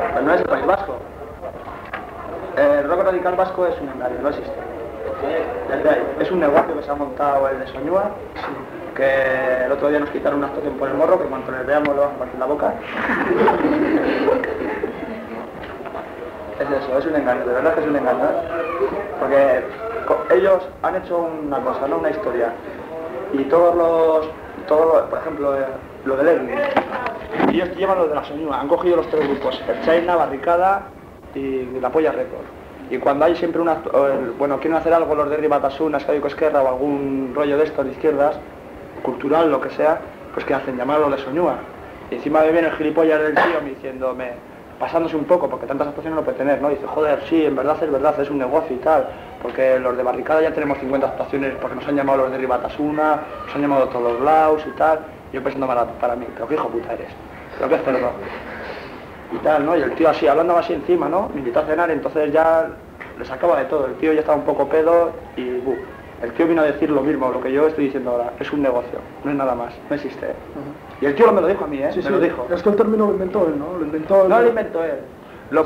Pero no es el País Vasco. El rock radical vasco es un engaño, no existe. Desde ahí. Es un negocio que se ha montado el de Soñúa, que el otro día nos quitaron una actuación por el morro, que cuando les veamos lo vamos a partir la boca. Es eso, es un engaño, de verdad que es un engaño. Porque ellos han hecho una cosa, ¿no? Una historia. Y por ejemplo, lo del Erwin, ellos llevan lo de la Soñúa, han cogido los tres grupos, el China, Barricada y la Polla Record. Y cuando hay siempre quieren hacer algo los de Ribatasuna, Euskadi Esquerra o algún rollo de estos de izquierdas, cultural, lo que sea, pues que hacen llamarlo de Soñúa. Y encima me viene el gilipollas del tío diciéndome, pasándose un poco, porque tantas actuaciones no puede tener, ¿no? Dice, joder, sí, en verdad, es un negocio y tal, porque los de Barricada ya tenemos 50 actuaciones, porque nos han llamado los de Ribatasuna, nos han llamado todos los Blaus y tal, y yo pensando para mí, pero qué hijo puta eres, pero qué cerdo. Y tal, ¿no? Y el tío así, hablando así encima, ¿no? Me invitó a cenar, entonces ya le sacaba de todo, el tío ya estaba un poco pedo y el tío vino a decir lo mismo, lo que yo estoy diciendo ahora, es un negocio, no es nada más, no existe. Y el tío me lo dijo a mí, Sí, me lo dijo. Es que el término lo inventó él, ¿no? No lo inventó él. El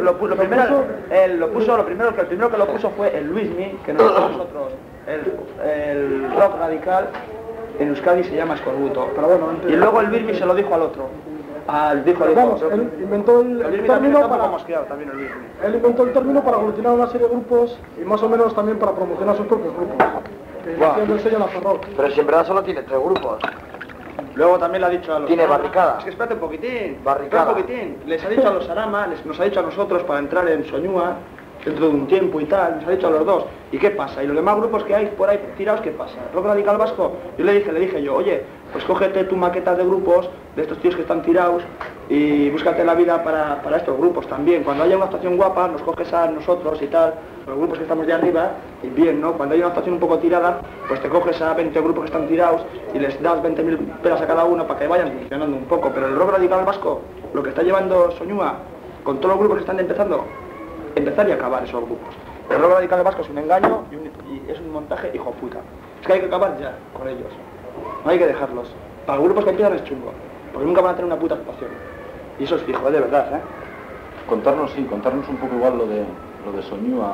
primero que lo puso fue el Luismi, que nosotros, el rock radical en Euskadi se llama escorbuto. Pero bueno, y luego el Luismi se lo dijo al otro. Vamos, él inventó el término él inventó el término para aglutinar una serie de grupos y más o menos también para promocionar sus propios grupos. Que haciendo el sello Nafarrock. Pero si en verdad solo tiene 3 grupos. Luego también le ha dicho a los... Tiene Barricada. Es que espérate un poquitín. Barricada. Les ha dicho a los Arama, nos ha dicho a nosotros para entrar en Soñúa dentro de un tiempo y tal, nos ha dicho a los dos. ¿Y qué pasa? ¿Y los demás grupos que hay por ahí tirados qué pasa? ¿Rock radical vasco? Yo le dije yo, oye, pues cógete tu maqueta de grupos de estos tíos que están tirados y búscate la vida para estos grupos también. Cuando haya una actuación guapa, nos coges a nosotros y tal, los grupos que estamos de arriba, y bien, ¿no? Cuando hay una actuación un poco tirada, pues te coges a 20 grupos que están tirados y les das 20.000 pelas a cada uno para que vayan funcionando un poco. Pero el rock radical vasco, lo que está llevando Soñúa, con todos los grupos que están empezar y acabar esos grupos. El rock radical vasco es un engaño y es un montaje hijo puta. Es que hay que acabar ya con ellos. No hay que dejarlos. Para los grupos que empiezan es chungo, porque nunca van a tener una puta actuación. Y eso es fijo, de verdad, ¿eh? Contarnos un poco igual lo de Soñúa.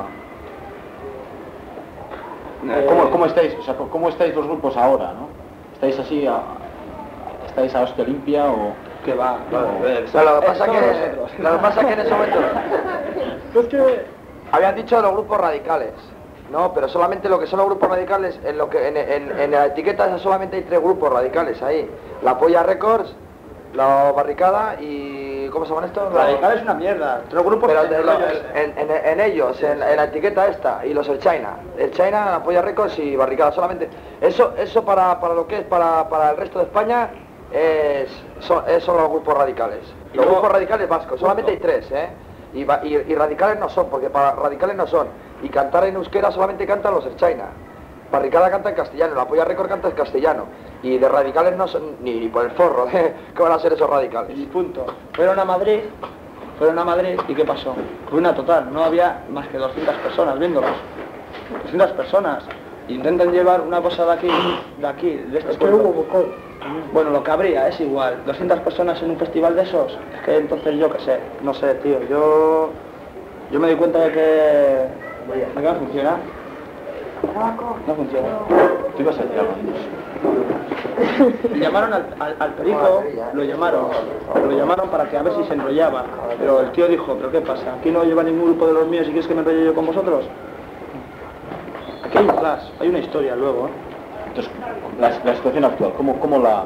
¿Cómo estáis? O sea, ¿cómo estáis los grupos ahora, no? ¿Estáis así estáis a hostia limpia o...? Que va, Lo que pasa que en ese momento Es que habían dicho de los grupos radicales, no, pero solamente lo que son los grupos radicales, en la etiqueta esa solamente hay 3 grupos radicales ahí: la Polla Records, la Barricada y... ¿cómo se llaman estos? Radical es una mierda, 3 grupos. Pero en ellos, en la etiqueta esta, y los el China, la Polla Records y Barricada, solamente eso para lo que es para el resto de España son los grupos radicales. Los grupos radicales vascos, solamente hay 3, ¿eh? Y radicales no son, porque para radicales no son. Y cantar en euskera solamente cantan los China. Barricada canta en castellano, la Polla Record canta en castellano. Y de radicales no son ni por el forro, ¿eh? ¿Qué van a ser esos radicales? Y punto. Fueron a Madrid y ¿qué pasó? Ruina total, no había más que 200 personas viéndolos. 200 personas. Intentan llevar una cosa de aquí, de este pueblo. Bueno, lo que habría es igual, 200 personas en un festival de esos, es que entonces yo qué sé, no sé, tío, yo me di cuenta de que no funciona. No funciona. ¿Tú ibas a decir algo? Y llamaron al perico, lo llamaron para que a ver si se enrollaba, pero el tío dijo, ¿pero qué pasa? ¿Aquí no lleva ningún grupo de los míos y quieres que me enrolle yo con vosotros? Aquí hay un flash, hay una historia luego, ¿eh? Entonces, la situación actual, ¿cómo la...?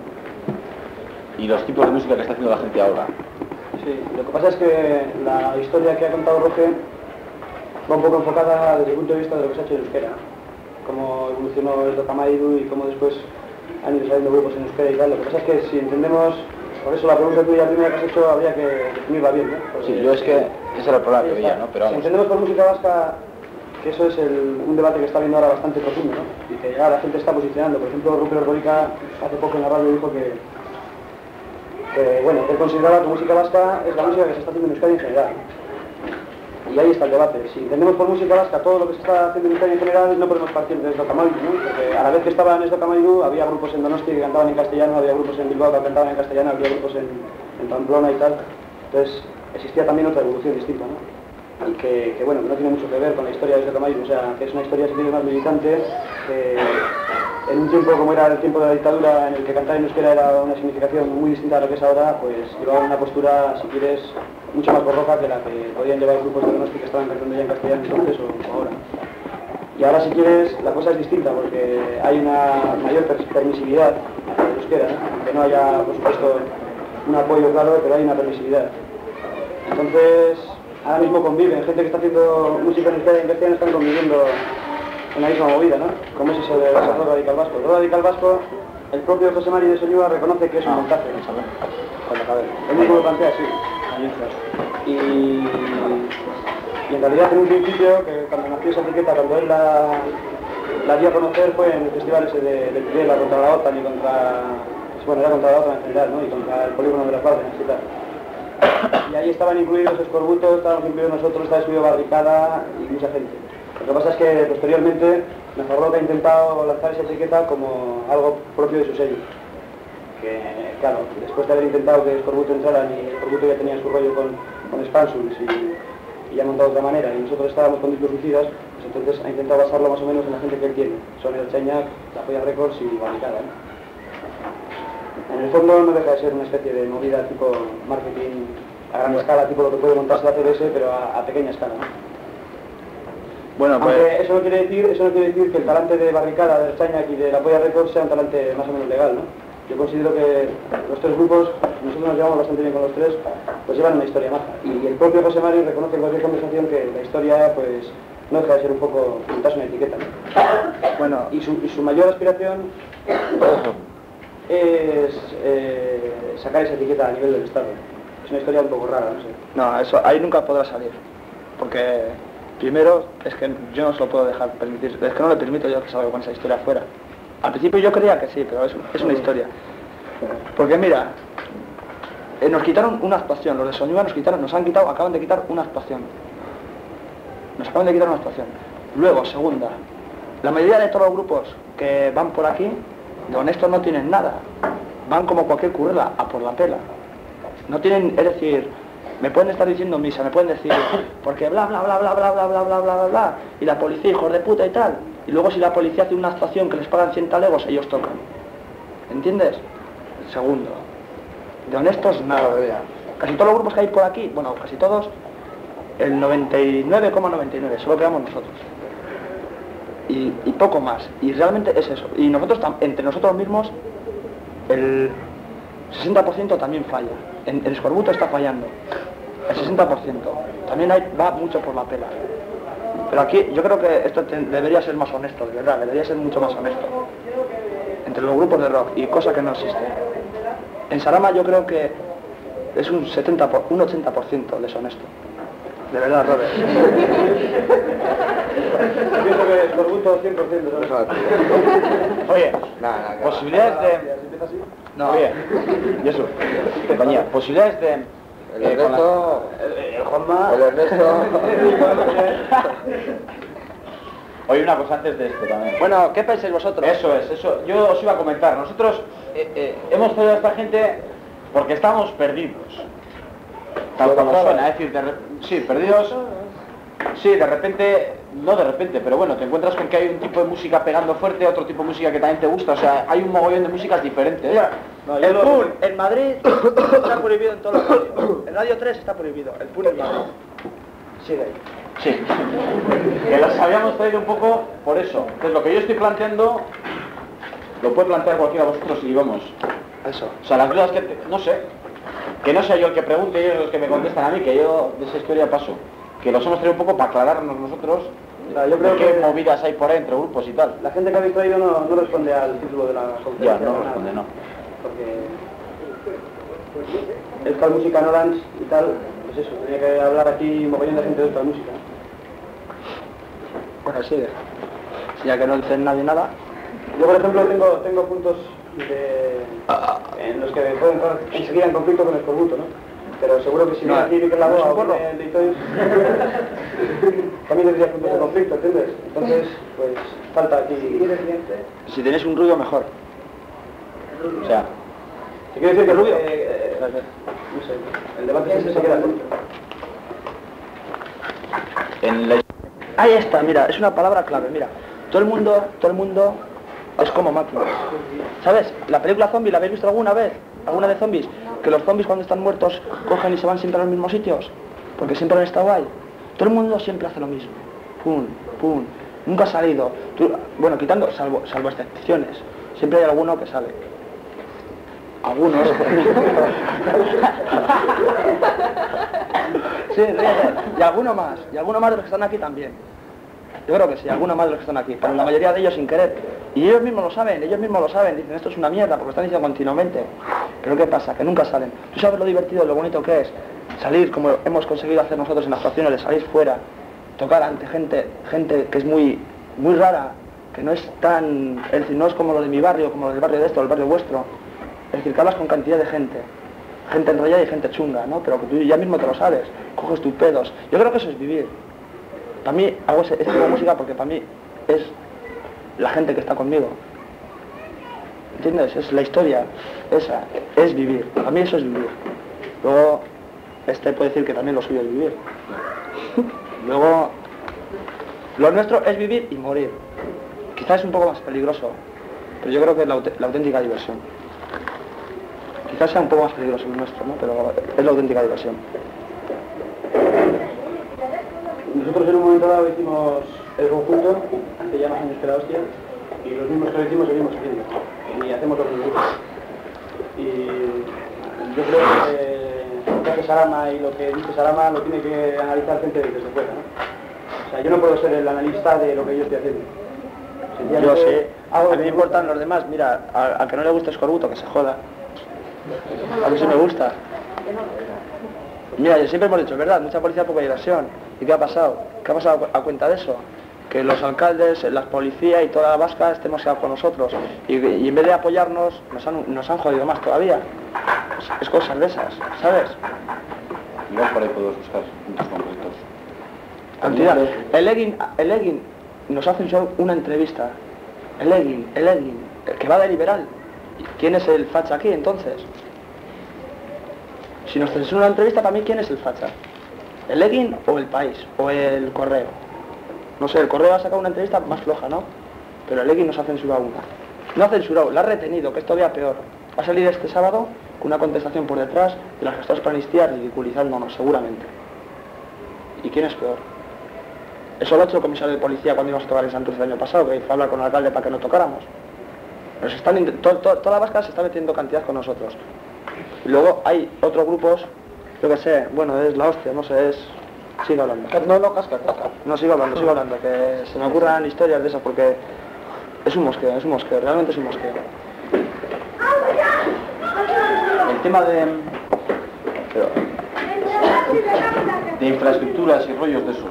Y los tipos de música que está haciendo la gente ahora. Sí, lo que pasa es que la historia que ha contado Roge va un poco enfocada desde el punto de vista de lo que se ha hecho en euskera. Cómo evolucionó el Dokamaidu y cómo después han ido saliendo grupos en euskera y tal. Lo que pasa es que si entendemos, por eso la pregunta tuya primera que has hecho habría que definirla bien, ¿no? Porque, sí, yo es que ese era el problema que veía, ¿no? Pero vamos. Si entendemos por música vasca, que eso es un debate que está habiendo ahora bastante profundo, ¿no? Y que ya la gente está posicionando. Por ejemplo, Rupert Orborica hace poco en la radio dijo que bueno, él consideraba que música vasca es la música que se está haciendo en Euskadi en general. Y ahí está el debate. Si entendemos por música vasca todo lo que se está haciendo en Euskadi en general, no podemos partir de Dokamaidu, ¿no? Porque a la vez que estaba en Dokamaidu había grupos en Donosti que cantaban en castellano, había grupos en Bilbao que cantaban en castellano, había grupos en Pamplona y tal. Entonces existía también otra evolución distinta, ¿no? Y que bueno, que no tiene mucho que ver con la historia de Sotomayor, o sea, que es una historia si más militante, que en un tiempo como era el tiempo de la dictadura, en el que cantar en euskera era una significación muy distinta a lo que es ahora, pues llevaba una postura, si quieres, mucho más borroca que la que podían llevar grupos de Donosti que estaban cantando ya en castellano entonces o ahora. Y ahora, si quieres, la cosa es distinta, porque hay una mayor permisividad en euskera, ¿no? Aunque no haya, por supuesto, un apoyo claro, pero hay una permisividad. Entonces, ahora mismo conviven, gente que está haciendo música en euskera y en castellano están conviviendo en la misma movida, ¿no? Como es eso de Rock Radical Vasco. Rock Radical Vasco, el propio José Mari de Soñúa reconoce que es un montaje. Él mismo lo plantea así. Y en realidad en un principio, que cuando nació esa etiqueta, cuando él la dio a conocer fue en el festival ese de Tudela contra la OTAN y contra... Bueno, era contra la OTAN en general, ¿no? Y contra el polígono de las Bárcenas y tal. Y ahí estaban incluidos Escorbuto, estábamos incluidos nosotros, estaba subido Barricada y mucha gente. Lo que pasa es que posteriormente Mejor ha intentado lanzar esa etiqueta como algo propio de su sello. Que, claro, después de haber intentado que Escorbuto entraran y Escorbuto ya tenía su rollo con Expansus y ya montado de otra manera, y nosotros estábamos con Discos Suicidas, pues entonces ha intentado basarlo más o menos en la gente que él tiene. Son el Chañac, La Polla Records y Barricada, ¿no? En el fondo no deja de ser una especie de movida tipo marketing a gran escala, tipo lo que puede montarse la CBS, pero a pequeña escala, ¿no? Bueno, pues... Aunque eso no quiere decir que el talante de Barricada, del Chañac y de La Polla Records sea un talante más o menos legal, ¿no? Yo considero que los tres grupos, nosotros nos llevamos bastante bien con los tres, pues llevan una historia maja. Y el propio José Mari reconoce en cualquier conversación que la historia, pues, no deja de ser un poco montarse una etiqueta, ¿no? Bueno, y su mayor aspiración es sacar esa etiqueta a nivel del Estado. Es una historia un poco rara, no sé. No, eso ahí nunca podrá salir, porque primero es que yo no se lo puedo dejar permitir, es que no le permito yo que salga con esa historia afuera. Al principio yo creía que sí, pero es una historia. Porque mira, nos quitaron una actuación, los de Soñúa acaban de quitar una actuación. Nos acaban de quitar una actuación. Luego, segunda, la mayoría de todos los grupos que van por aquí, de honestos no tienen nada. Van como cualquier currela, a por la pela. No tienen, es decir, me pueden estar diciendo misa, me pueden decir, porque bla bla bla bla bla bla bla bla bla bla bla, y la policía, hijos de puta y tal. Y luego si la policía hace una actuación que les pagan 100 talegos, ellos tocan. ¿Entiendes? Segundo, de honestos nada. Casi todos los grupos que hay por aquí, bueno, casi todos, el 99,99, solo quedamos nosotros. Y poco más. Y realmente es eso. Y nosotros, entre nosotros mismos, el 60% también falla. En Escorbuto está fallando. El 60%. También va mucho por la pela. Pero aquí yo creo que esto debería ser más honesto, de verdad, debería ser mucho más honesto. Entre los grupos de rock, y cosa que no existe. En Sarama yo creo que es un 80% deshonesto. De verdad, Robert. Pienso que Escorbuto 100% deshonesto. Oye, posibilidades de... No, oye, y eso, compañía, posibilidades de... El Ernesto, El Juanma... el Ernesto... Oye, una cosa antes de esto también. bueno, ¿qué pensáis vosotros? Eso es, eso. Yo os iba a comentar. Nosotros hemos traído a esta gente porque estamos perdidos. Tal como suena, es decir, sí, perdidos. Sí, de repente, no de repente, pero bueno, te encuentras con que hay un tipo de música pegando fuerte, otro tipo de música que también te gusta, o sea, hay un mogollón de músicas diferentes. No, el PUN en Madrid está prohibido en todos los radios. En Radio 3 está prohibido, el PUN en Madrid. Sigue ahí. Sí, que las habíamos traído un poco por eso. Entonces lo que yo estoy planteando, lo puede plantear cualquiera de vosotros y vamos. Eso. O sea, las dudas que, no sé, que no sea yo el que pregunte y ellos los que me contestan a mí, que yo de esa historia paso. Que los hemos traído un poco para aclararnos nosotros. Yo creo qué que movidas hay por ahí entre grupos y tal. la gente que habéis traído no responde al título de la conferencia. Ya, no responde, no. Porque Euskal Música no dance y tal, pues eso, tenía que hablar aquí un mogollón de gente de Euskal Música. Bueno, sigue. Ya que no dice nadie nada. Yo, por ejemplo, tengo puntos en los que puedo entrar enseguida en conflicto con el Escorbuto, ¿no? Pero seguro que si viene aquí Miquel Lagoa o viene el de Itois, también tendría puntos de conflicto, ¿entiendes? Entonces, pues, falta aquí... Si tenéis un ruido, mejor. O sea, ¿Te quiero decir que ¿Rubio? Rubio? no sé, el debate ese se queda dentro. Ahí está, mira, es una palabra clave, mira. Todo el mundo es como máquinas. ¿Sabes? La película zombie, ¿la habéis visto alguna vez? ¿Alguna de zombies? Que los zombies cuando están muertos cogen y se van siempre a los mismos sitios. Porque siempre han estado ahí. Todo el mundo siempre hace lo mismo. Pum, pum. Nunca ha salido. Bueno, quitando, salvo excepciones. Siempre hay alguno que sale. Algunos. Sí, ríete. Y alguno más de los que están aquí también. Yo creo que sí, alguno más de los que están aquí, pero la mayoría de ellos sin querer. Y ellos mismos lo saben, dicen esto es una mierda, porque lo están diciendo continuamente. Pero ¿qué pasa? Que nunca salen. ¿Tú sabes lo divertido, lo bonito que es? Salir, como hemos conseguido hacer nosotros en actuaciones, de salir fuera, tocar ante gente que es muy rara, que no es tan... Es decir, no es como lo de mi barrio, como lo del barrio de esto, el barrio vuestro. Es decir, que hablas con cantidad de gente enrollada y gente chunga, ¿no? Pero que tú ya mismo te lo sabes, coges tus pedos. Yo creo que eso es vivir. Para mí hago ese tipo de música porque para mí es la gente que está conmigo. ¿Entiendes? Es la historia, esa, es vivir. Para mí eso es vivir. Luego, puede decir que también lo suyo es vivir. Luego, lo nuestro es vivir y morir. Quizás es un poco más peligroso, pero yo creo que es la auténtica diversión. Quizás sea un poco más peligroso el nuestro, ¿no? Pero es la auténtica diversión. Nosotros en un momento dado hicimos el conjunto, hace ya más años que la hostia, y los mismos que lo hicimos seguimos haciendo, y hacemos lo que nos gusta. Y yo creo que lo que hace Sarama y lo que dice Sarama lo tiene que analizar gente desde fuera, ¿no? O sea, yo no puedo ser el analista de lo que yo estoy haciendo. Yo sé, a mí me importan los demás, mira, al que no le guste Escorbuto, que se joda. A mí sí me gusta. Mira, yo siempre hemos dicho, es verdad, mucha policía, poca diversión. ¿Y qué ha pasado? ¿Qué ha pasado a cuenta de eso? Que los alcaldes, las policías y toda la vasca estemos quedados con nosotros. Y en vez de apoyarnos, nos han jodido más todavía. Es cosas de esas, ¿sabes? Igual por ahí podemos buscar puntos concretos. Cantidad. El Egging nos hace una entrevista. El Egging, el que va de liberal. ¿Quién es el facha aquí entonces? Si nos hacen una entrevista, para mí, ¿quién es el facha? ¿El Egging o el País? ¿O el Correo? No sé, el Correo ha sacado una entrevista más floja, ¿no? Pero el Egging nos ha censurado una. No ha censurado, la ha retenido, que es todavía peor. Va a salir este sábado con una contestación por detrás de las gestores planistas ridiculizándonos, seguramente. ¿Y quién es peor? Eso lo ha hecho el comisario de policía cuando íbamos a tocar en Santurce el año pasado, que fue a hablar con el alcalde para que no tocáramos. Nos están toda la vasca se está metiendo cantidad con nosotros. Y luego hay otros grupos, yo que sé, bueno, es la hostia, no sé, sigo hablando. No, casca. No, sigo hablando, que se me ocurran historias de esas porque es un mosqueo, realmente es un mosqueo. El tema de infraestructuras y rollos de esos.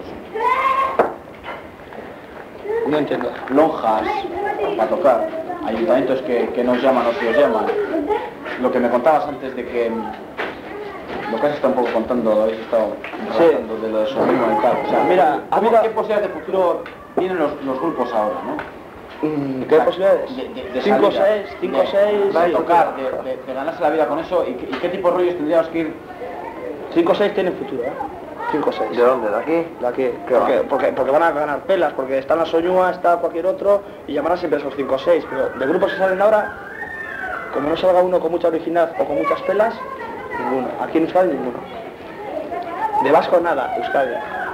No entiendo. Lonjas para tocar, ayuntamientos que nos llaman o que os llaman. Lo que me contabas antes de que lo que has estado un poco contando, lo habéis estado hablando de lo de Sobrino y tal. O sea, mira, ¿qué posibilidades de futuro tienen los grupos ahora, no? ¿Qué posibilidades? De 5 salida, 6, de tocar, de ganarse la vida con eso, y qué tipo de rollos tendríamos que ir. 5 6 tienen futuro, ¿eh? 5 6. ¿De dónde? ¿De aquí? De aquí. Porque van a ganar pelas, porque está la Soñúa, está cualquier otro, y llamarán siempre esos 5 6. Pero de grupos que salen ahora, como no salga uno con mucha originalidad o con muchas pelas, ninguno. Aquí en Euskadi ninguno. De vasco nada, Euskadi.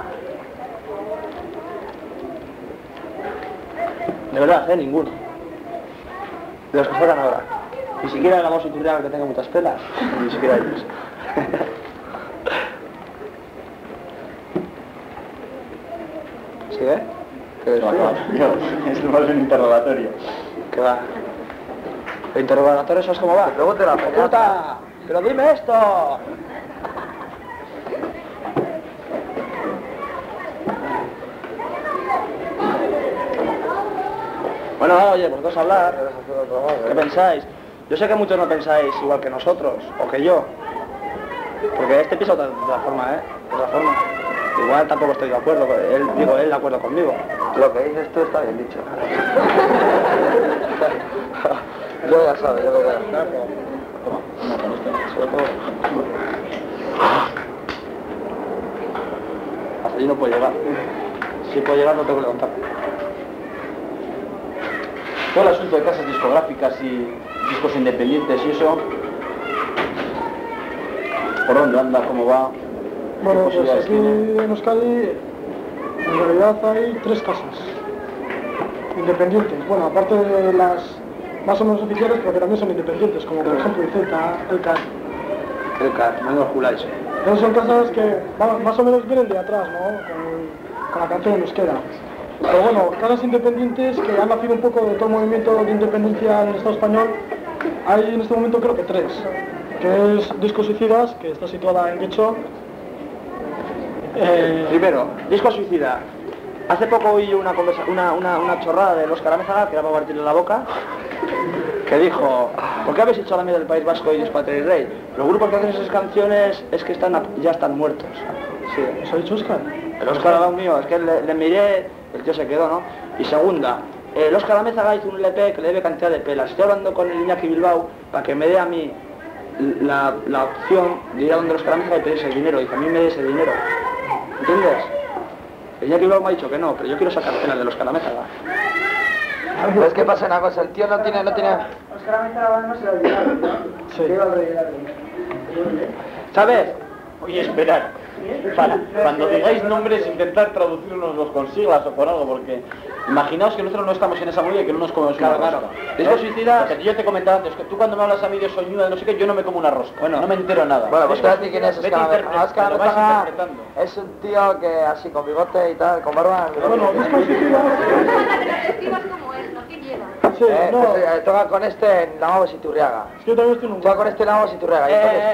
De verdad, ninguno. De los que salgan ahora. Ni siquiera la voz ituriana que tenga muchas pelas, ni siquiera ellos. ¿Sí, eh? Es más un interrogatorio. ¿Qué va? ¿El interrogatorio eso es cómo va? Luego te la ¡Puta! ¡Pero dime esto! Bueno, oye, vosotros hablar. ¿Qué pensáis? Yo sé que muchos no pensáis igual que nosotros, o que yo. Porque este piso de otra forma, ¿eh? De otra forma. Igual tampoco estoy de acuerdo, él de acuerdo conmigo. Lo que dices tú está bien dicho. Yo ya sabes, yo lo veo. Claro, pero... sobre todo. Hasta allí no puedo llegar. Si puedo llegar no tengo que levantar. Todo el asunto de casas discográficas y discos independientes y eso, ¿por dónde anda? ¿Cómo va? Bueno, pues aquí en Euskadi en realidad hay 3 casas independientes. Bueno, aparte de las más o menos oficiales, pero que también son independientes, como por ejemplo Iceta, el CAR. El CAR, no lo juráis. Entonces son casas que más o menos vienen de atrás, ¿no? Con la canción en euskera. Pero bueno, casas independientes que han nacido un poco de todo el movimiento de independencia en el Estado español, hay en este momento creo que 3, que es Discos Suicidas, que está situada en Guecho. Primero, Disco Suicida. Hace poco oí una chorrada de Óscar Amézaga, que era para partirle la boca, que dijo: ¿por qué habéis hecho la mierda del País Vasco y Patria y Rey? Los grupos que hacen esas canciones es que ya están muertos. Sí. ¿Eso ha dicho Óscar? El Óscar era un mío, es que le miré, el tío se quedó, ¿no? Y segunda, el Óscar Amézaga hizo un LP que le debe cantidad de pelas. Estoy hablando con el Iñaki Bilbao para que me dé a mí la opción de ir a donde el Óscar Amézaga y pedirse el dinero, y que a mí me dé ese dinero. ¿Entiendes? El Iñaki Bilbao me ha dicho que no, pero yo quiero sacar pelas del Óscar Amézaga. Pues que pasa una cosa, el tío no tiene... Óscar Amézaga no se lo olvidaron, ¿no? Sí. ¿Qué iba a olvidar? ¿Sabes? Oye, esperad. Cuando digáis nombres, intentad traducirnos con siglas o con algo, porque imaginaos que nosotros no estamos en esa movida y que no nos comemos una rosca. Disco Suicida, yo te comentaba antes que tú cuando me hablas a mí de soñuda de no sé qué, yo no me como una rosca. Bueno, no me entero nada. Bueno, pues espérate, ¿quién es Óscar Amézaga? Óscar Amézaga interpretando. es un tío que así con bigote y tal, con barba... Bueno, Discos Suicidas... como él, ¿no? ¿Qué lleva? Sí, no, pues, toca con este en Lagos Iturriaga. es que yo también estoy en un... Toca con este en Lagos Iturriaga. Y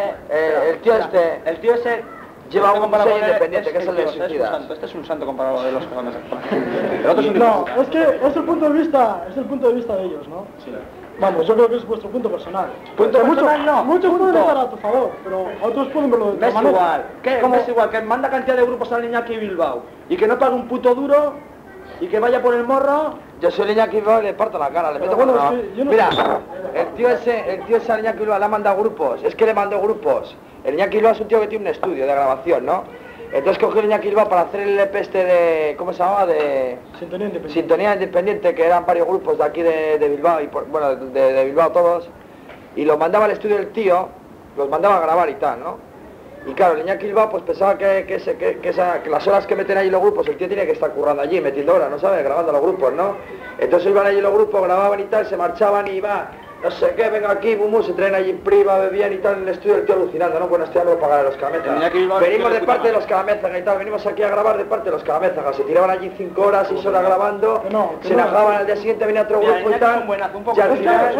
entonces, el tío ese lleva un comparado sello con él, independiente, que es el de tío, este Suicidas. Este es un santo comparado de los que van a ser. El otro es un No, hijo. es que es el punto de vista de ellos, ¿no? Sí. Vamos, yo creo que es vuestro punto personal. Punto Que personal no. Muchos Punto. pueden estar a tu favor, pero otros pueden verlo de Me otra es manera. igual. ¿Qué? Me es igual que manda cantidad de grupos a la Iñaki Bilbao y que no pague un puto duro y que vaya por el morro. Yo soy el Iñaki Bilbao y le parto la cara, le meto bueno, con es que yo no Mira, sé. el tío ese al Iñaki Bilbao le ha mandado grupos, es que le mandó grupos. El Iñaki Bilbao es un tío que tiene un estudio de grabación, ¿no? Entonces cogió el Iñaki Bilbao para hacer el EP este de... ¿cómo se llamaba? De... Sintonía independiente. Sintonía Independiente, que eran varios grupos de aquí de Bilbao, y bueno, de Bilbao todos, y los mandaba al estudio del tío, los mandaba a grabar y tal, ¿no? Y claro, el Iñaki Bilbao pues pensaba que las horas que meten allí los grupos, el tío tiene que estar currando allí, metiendo horas, ¿no sabes? Grabando los grupos, ¿no? Entonces iban allí los grupos, grababan y tal, se marchaban y iba, no sé qué, venga aquí, bum, se traen allí priva, bebían y tal en el estudio, el tío alucinando, ¿no? Bueno, este ya me lo pagaré los Calamézagas. Venimos de parte de los Calamézagas y tal, venimos aquí a grabar de parte de los Calamézagas, se tiraban allí 5 horas, 6 horas grabando, se najaban, al día siguiente venía otro grupo y tal, y al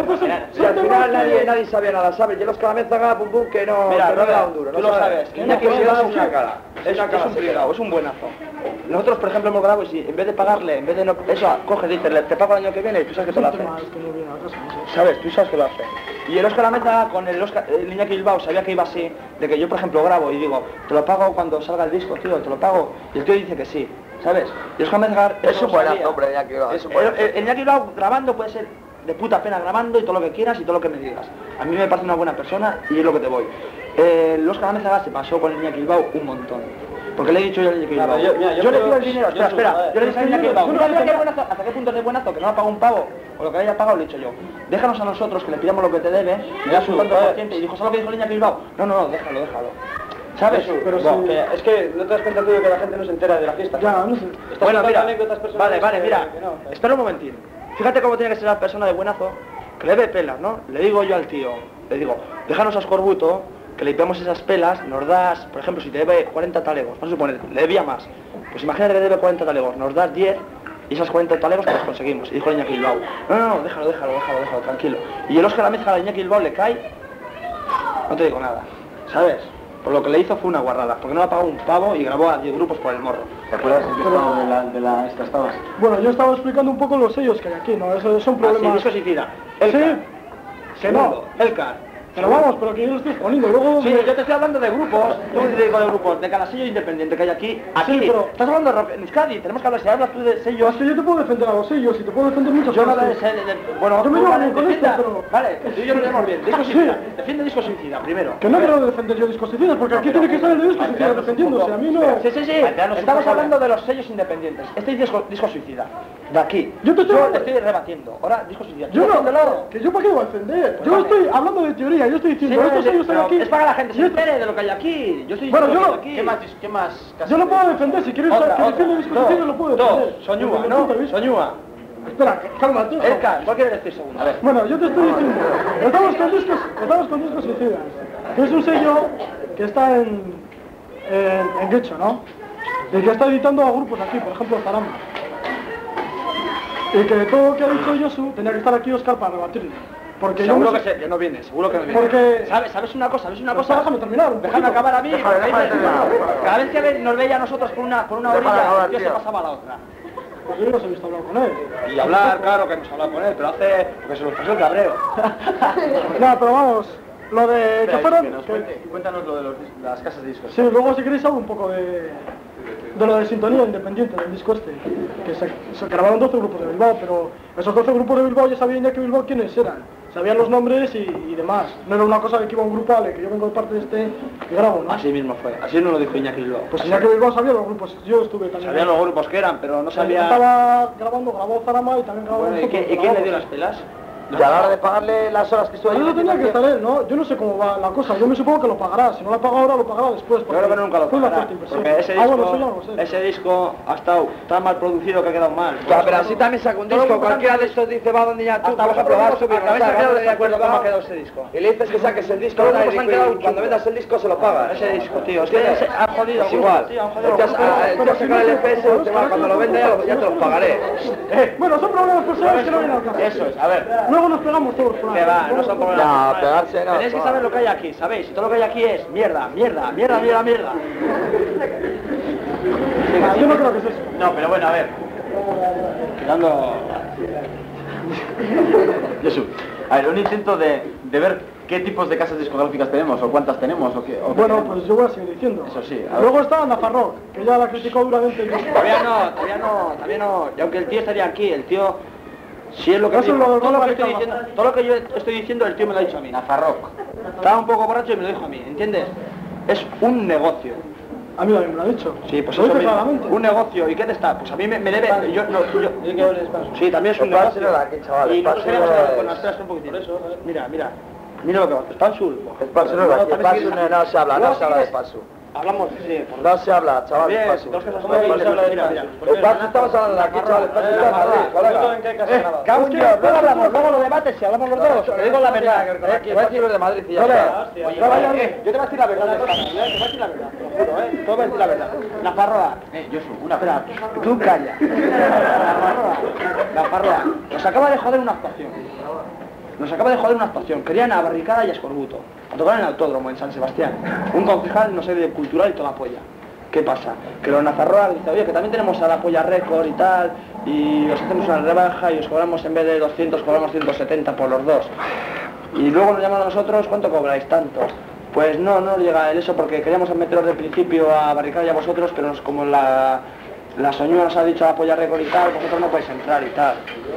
final nadie sabía nada, ¿sabes? Y los Calamézagas, bum, bum, que no le da un duro, ¿no? Tú lo sabes, que Iñaki Bilbao es una cara. Es un pringao, es un buenazo. Nosotros, por ejemplo, hemos grabado y si en vez de pagarle, en vez de no... Eso, coges, dices, te pago el año que viene y tú sabes que te lo hace. ¿Sabes? Tú sabes que lo hace. Y el Óscar Amézaga con el Iñaki Bilbao sabía que iba así, de que yo, por ejemplo, grabo y digo, te lo pago cuando salga el disco, tío, te lo pago. Y el tío dice que sí, ¿sabes? Y Óscar Amézaga... Es un buenazo, hombre, Iñaki Bilbao. El Iñaki Bilbao grabando puede ser de puta pena grabando y todo lo que quieras y todo lo que me digas. A mí me parece una buena persona y es lo que te voy. El Óscar Amézaga se pasó con el Iñaki Bilbao un montón. Porque le he dicho yo al Iñaki Bilbao. Yo le pido el dinero, espera. Yo le dije al Iñaki Bilbao, ¿hasta qué punto es de buenazo que no ha pagado un pavo? O lo que haya pagado, le he dicho yo. Déjanos a nosotros que le pidamos lo que te debe, me das un tanto por ciento. Y dijo, ¿sabes lo que dijo el Iñaki Bilbao? No, déjalo. ¿Sabes? Pero es que no te das cuenta tú de que la gente no se entera de la fiesta. Ya, no sé. Bueno, mira, anécdotas personales. vale, mira, que no. espera un momentín. Fíjate cómo tiene que ser la persona de buenazo, que le dé pelas, ¿no? Le digo yo al tío, le digo, déjanos a Escorbuto, que le limpiamos esas pelas, nos das, por ejemplo, si te debe 40 talegos, vamos a suponer, le debía más. Pues imagínate que debe 40 talegos, nos das 10 y esas 40 talegos pues las conseguimos. Y dijo el Iñaki Bilbao, no, déjalo, tranquilo. Y el Óscar Amézaga al Iñaki Bilbao le cae, no te digo nada, ¿sabes? Por lo que le hizo fue una guarrada, porque no le ha pagado un pavo y grabó a 10 grupos por el morro. ¿Te acuerdas en qué estado de la esta estabas? Bueno, yo estaba explicando un poco los sellos que hay aquí, ¿no? Eso son problemas... Disco Suicida, el CAR, segundo, el CAR, Pero vamos, pero que yo lo estoy exponiendo, luego... Sí, yo te estoy hablando de grupos, yo te digo de grupos, de cada sello independiente que hay aquí. Aquí, pero... estás hablando de rock en Euskadi, tenemos que hablar, si hablas tú de sellos... Es que yo te puedo defender a los sellos y te puedo defender muchas Yo no cosas. bueno, yo me tú, llevo vale, bien con esto, defienda. pero... Vale, tú y yo nos llevamos bien. Disco Suicida, defiende Disco Suicida, primero. Que no quiero defender yo discos suicidas, porque aquí tiene que estar el de discos suicidas defendiéndose, a mí no... Sí, estamos hablando de los sellos independientes. Este es Disco Suicida, de aquí. Yo te estoy rebatiendo, ahora Disco Suicida. Yo no, que yo para qué lo voy a defender. Yo estoy hablando de teoría, yo estoy diciendo, estos sellos están aquí... Es para que la gente se entere de lo que hay aquí. Yo estoy bueno, diciendo yo lo que hay aquí. ¿Qué más? Yo lo puedo defender, si quieres que defienda discos suicidas lo puedo defender. Soñúa, ¿no? Soñúa. Espera, cálmate. ¿Cuál quieres decir segundo? A ver. Bueno, yo te estoy diciendo, estamos con discos suicidas, que es un sello que está en Guecho, ¿no? Y que está editando a grupos aquí, por ejemplo, Zarama. Y que todo lo que ha dicho Josu tenía que estar aquí Oscar para rebatirlo. Porque Seguro yo no sé... que no viene, seguro que no viene. Porque... ¿Sabes una cosa? Déjame terminar. Déjame acabar a mí. Cada vez que nos veía a nosotros por una orilla, yo se pasaba a la otra. Pues yo no os he visto hablar con él. Y hablar, claro que hemos hablado con él, pero hace... porque se nos pasó el cabreo. No, pero vamos, lo de que fueron... Cuéntanos lo de las casas de discos. Sí, luego si queréis hablo un poco de lo de Sintonía Independiente, del disco este, que se grabaron 12 grupos de Bilbao, pero esos 12 grupos de Bilbao ya sabían ya que Bilbao quiénes eran, sabían los nombres y demás. No era una cosa de que iba un grupo, ale, que yo vengo de parte de este y grabo, ¿no? Así mismo fue, así nos lo dijo Iñaki Bilbao. Pues Iñaki Bilbao sabía los grupos, yo estuve también. Sabían los grupos que eran, pero no sabía... Estaba grabó Zarama y también grabó... Bueno, ¿y quién le dio las pelas? Y a la hora de pagarle las horas que estuvo Yo no tenía que estar él, ¿no? Yo no sé cómo va la cosa, yo me supongo que lo pagará, si no lo paga ahora, lo pagará después. Yo creo que nunca lo fue una pagará, fuerte inversión. porque ese Bueno, eso ya no lo sé. ese disco ha estado tan mal producido que ha quedado mal. Pero así también saca un disco, cualquiera de estos dice va donde ya tú, por ejemplo, vas a subir, ¿Habéis quedado de acuerdo cómo ha quedado ese disco? y le dices que saques el disco, Todos los grupos han quedado y cuando vendas el disco se lo pagas. Ese disco, tío, es que ha jodido. Es igual. Tío, han jodido. El que saca el EPS, cuando lo venda ya te lo pagaré. Bueno, son problemas personales que no vienen al caso. Eso es, a ver. Luego nos pegamos todos por ahí. Que va, no son problemas. No, pegarse no. Tenéis que saber lo que hay aquí, ¿sabéis? Y todo lo que hay aquí es mierda. Yo no creo que es eso. No, pero bueno, a ver. Quedando... Jesús, a ver, un intento de ver qué tipos de casas discográficas tenemos, o cuántas tenemos, o qué... Bueno, pues yo voy a seguir diciendo. Eso sí, a ver. Luego está Nafarrock, que ya la criticó duramente. Todavía no. Y aunque el tío estaría aquí, el tío... Si es lo que, Eso digo, es lo de todo lo que Calma. estoy diciendo, todo lo que yo estoy diciendo, el tío me lo ha dicho a mí, Nafarrock. Estaba un poco borracho y me lo dijo a mí, ¿entiendes? Es un negocio. A mí también me lo ha dicho. Sí, pues lo eso dice mismo. claramente. Un negocio. ¿Y qué te está? Pues a mí me debe... Sí, también es un Páselo negocio. aquí, chaval, Y nosotros páselo. queremos hablar con las tres un poquitín. Eso, mira. Mira lo que va. Spansul. El paso no es aquí, no se habla de paso. Hablamos, sí. No se habla, chaval, de Bien, paso. dos cosas muy bien, mira. El paso estamos hablando de aquí, chaval, el paso está en Madrid, colega. Cago en Dios, luego hablamos, luego lo debates, si hablamos los dos, te digo la verdad. Te voy a decir los de Madrid y ya está. Yo te voy a decir la verdad, te voy a decir la verdad, te lo juro, te voy a decir la verdad. Nafarroa, Josu, una espera, tú calla. Nafarroa, nos acaba de joder una actuación. Querían a Barricada y a Escorbuto, a tocar en el autódromo en San Sebastián. Un concejal, no sé, de cultural y toda la polla. ¿Qué pasa? Que los Nazarroa dicen, oye, que también tenemos a la polla récord y tal, y os hacemos una rebaja y os cobramos en vez de 200, cobramos 170 por los dos. Y luego nos llaman a nosotros, ¿cuánto cobráis? Tanto. Pues no llega el eso porque queríamos meteros de principio a Barricada y a vosotros, pero como la Soñúa nos ha dicho a la polla récord y tal, vosotros no podéis entrar y tal.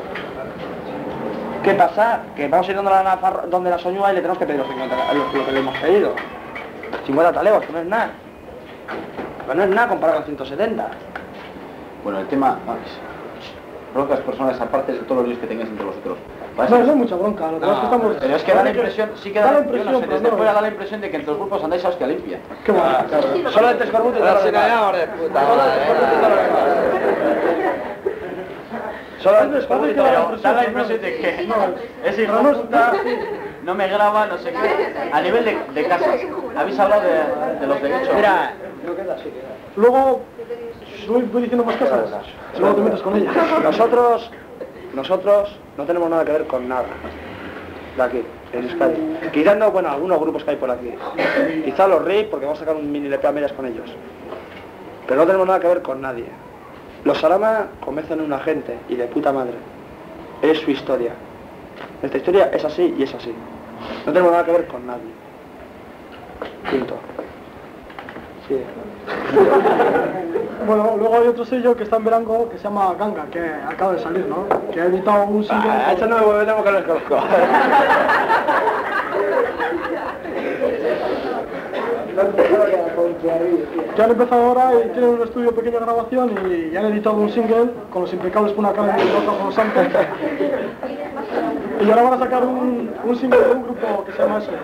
¿Qué pasa? Que vamos a ir donde la Soñúa y le tenemos que pedir lo que le hemos pedido. 50 talegos, que no es nada. Que no es nada comparado con 170. Bueno, el tema... broncas personales aparte de todos los líos que tengáis entre vosotros. No, no hay mucha bronca, lo que pasa es que estamos... Pero es que da la impresión, sí que da la yo impresión, no sé, pero desde no. fuera da la impresión de que entre los grupos andáis a hostia limpia. Qué bueno, claro. Solo entre Escorbuto y Ahora todo se lo demás. callamos de puta Solo madre. entre Escorbuto y todo lo demás. Solo entre Escorbuto y todo lo demás. Da la impresión de que ese hijo de puta no me graba, no sé qué. A nivel de casas, habéis hablado de los derechos. Mira, Luego, voy diciendo más cosas, luego te metes con ella. nosotros no tenemos nada que ver con nada de aquí, en Euskadi. Quitando, bueno, algunos grupos que hay por aquí. Quizá los Rey, porque vamos a sacar un mini LP a medias con ellos. Pero no tenemos nada que ver con nadie. Los Sarama convencen a una gente, y de puta madre. Es su historia. Esta historia es así y es así. No tenemos nada que ver con nadie. Punto. Sí. Bueno, luego hay otro sello que está en Verango que se llama Ganga, que acaba de salir, ¿no? Que ha editado un single... A eso no me volvemos que los conozco. Que han empezado ahora y tienen un estudio pequeño de grabación y han editado un single con los impecables Puna Academy y Roca Los Santos. Y ahora van a sacar un single de un grupo que se llama eso.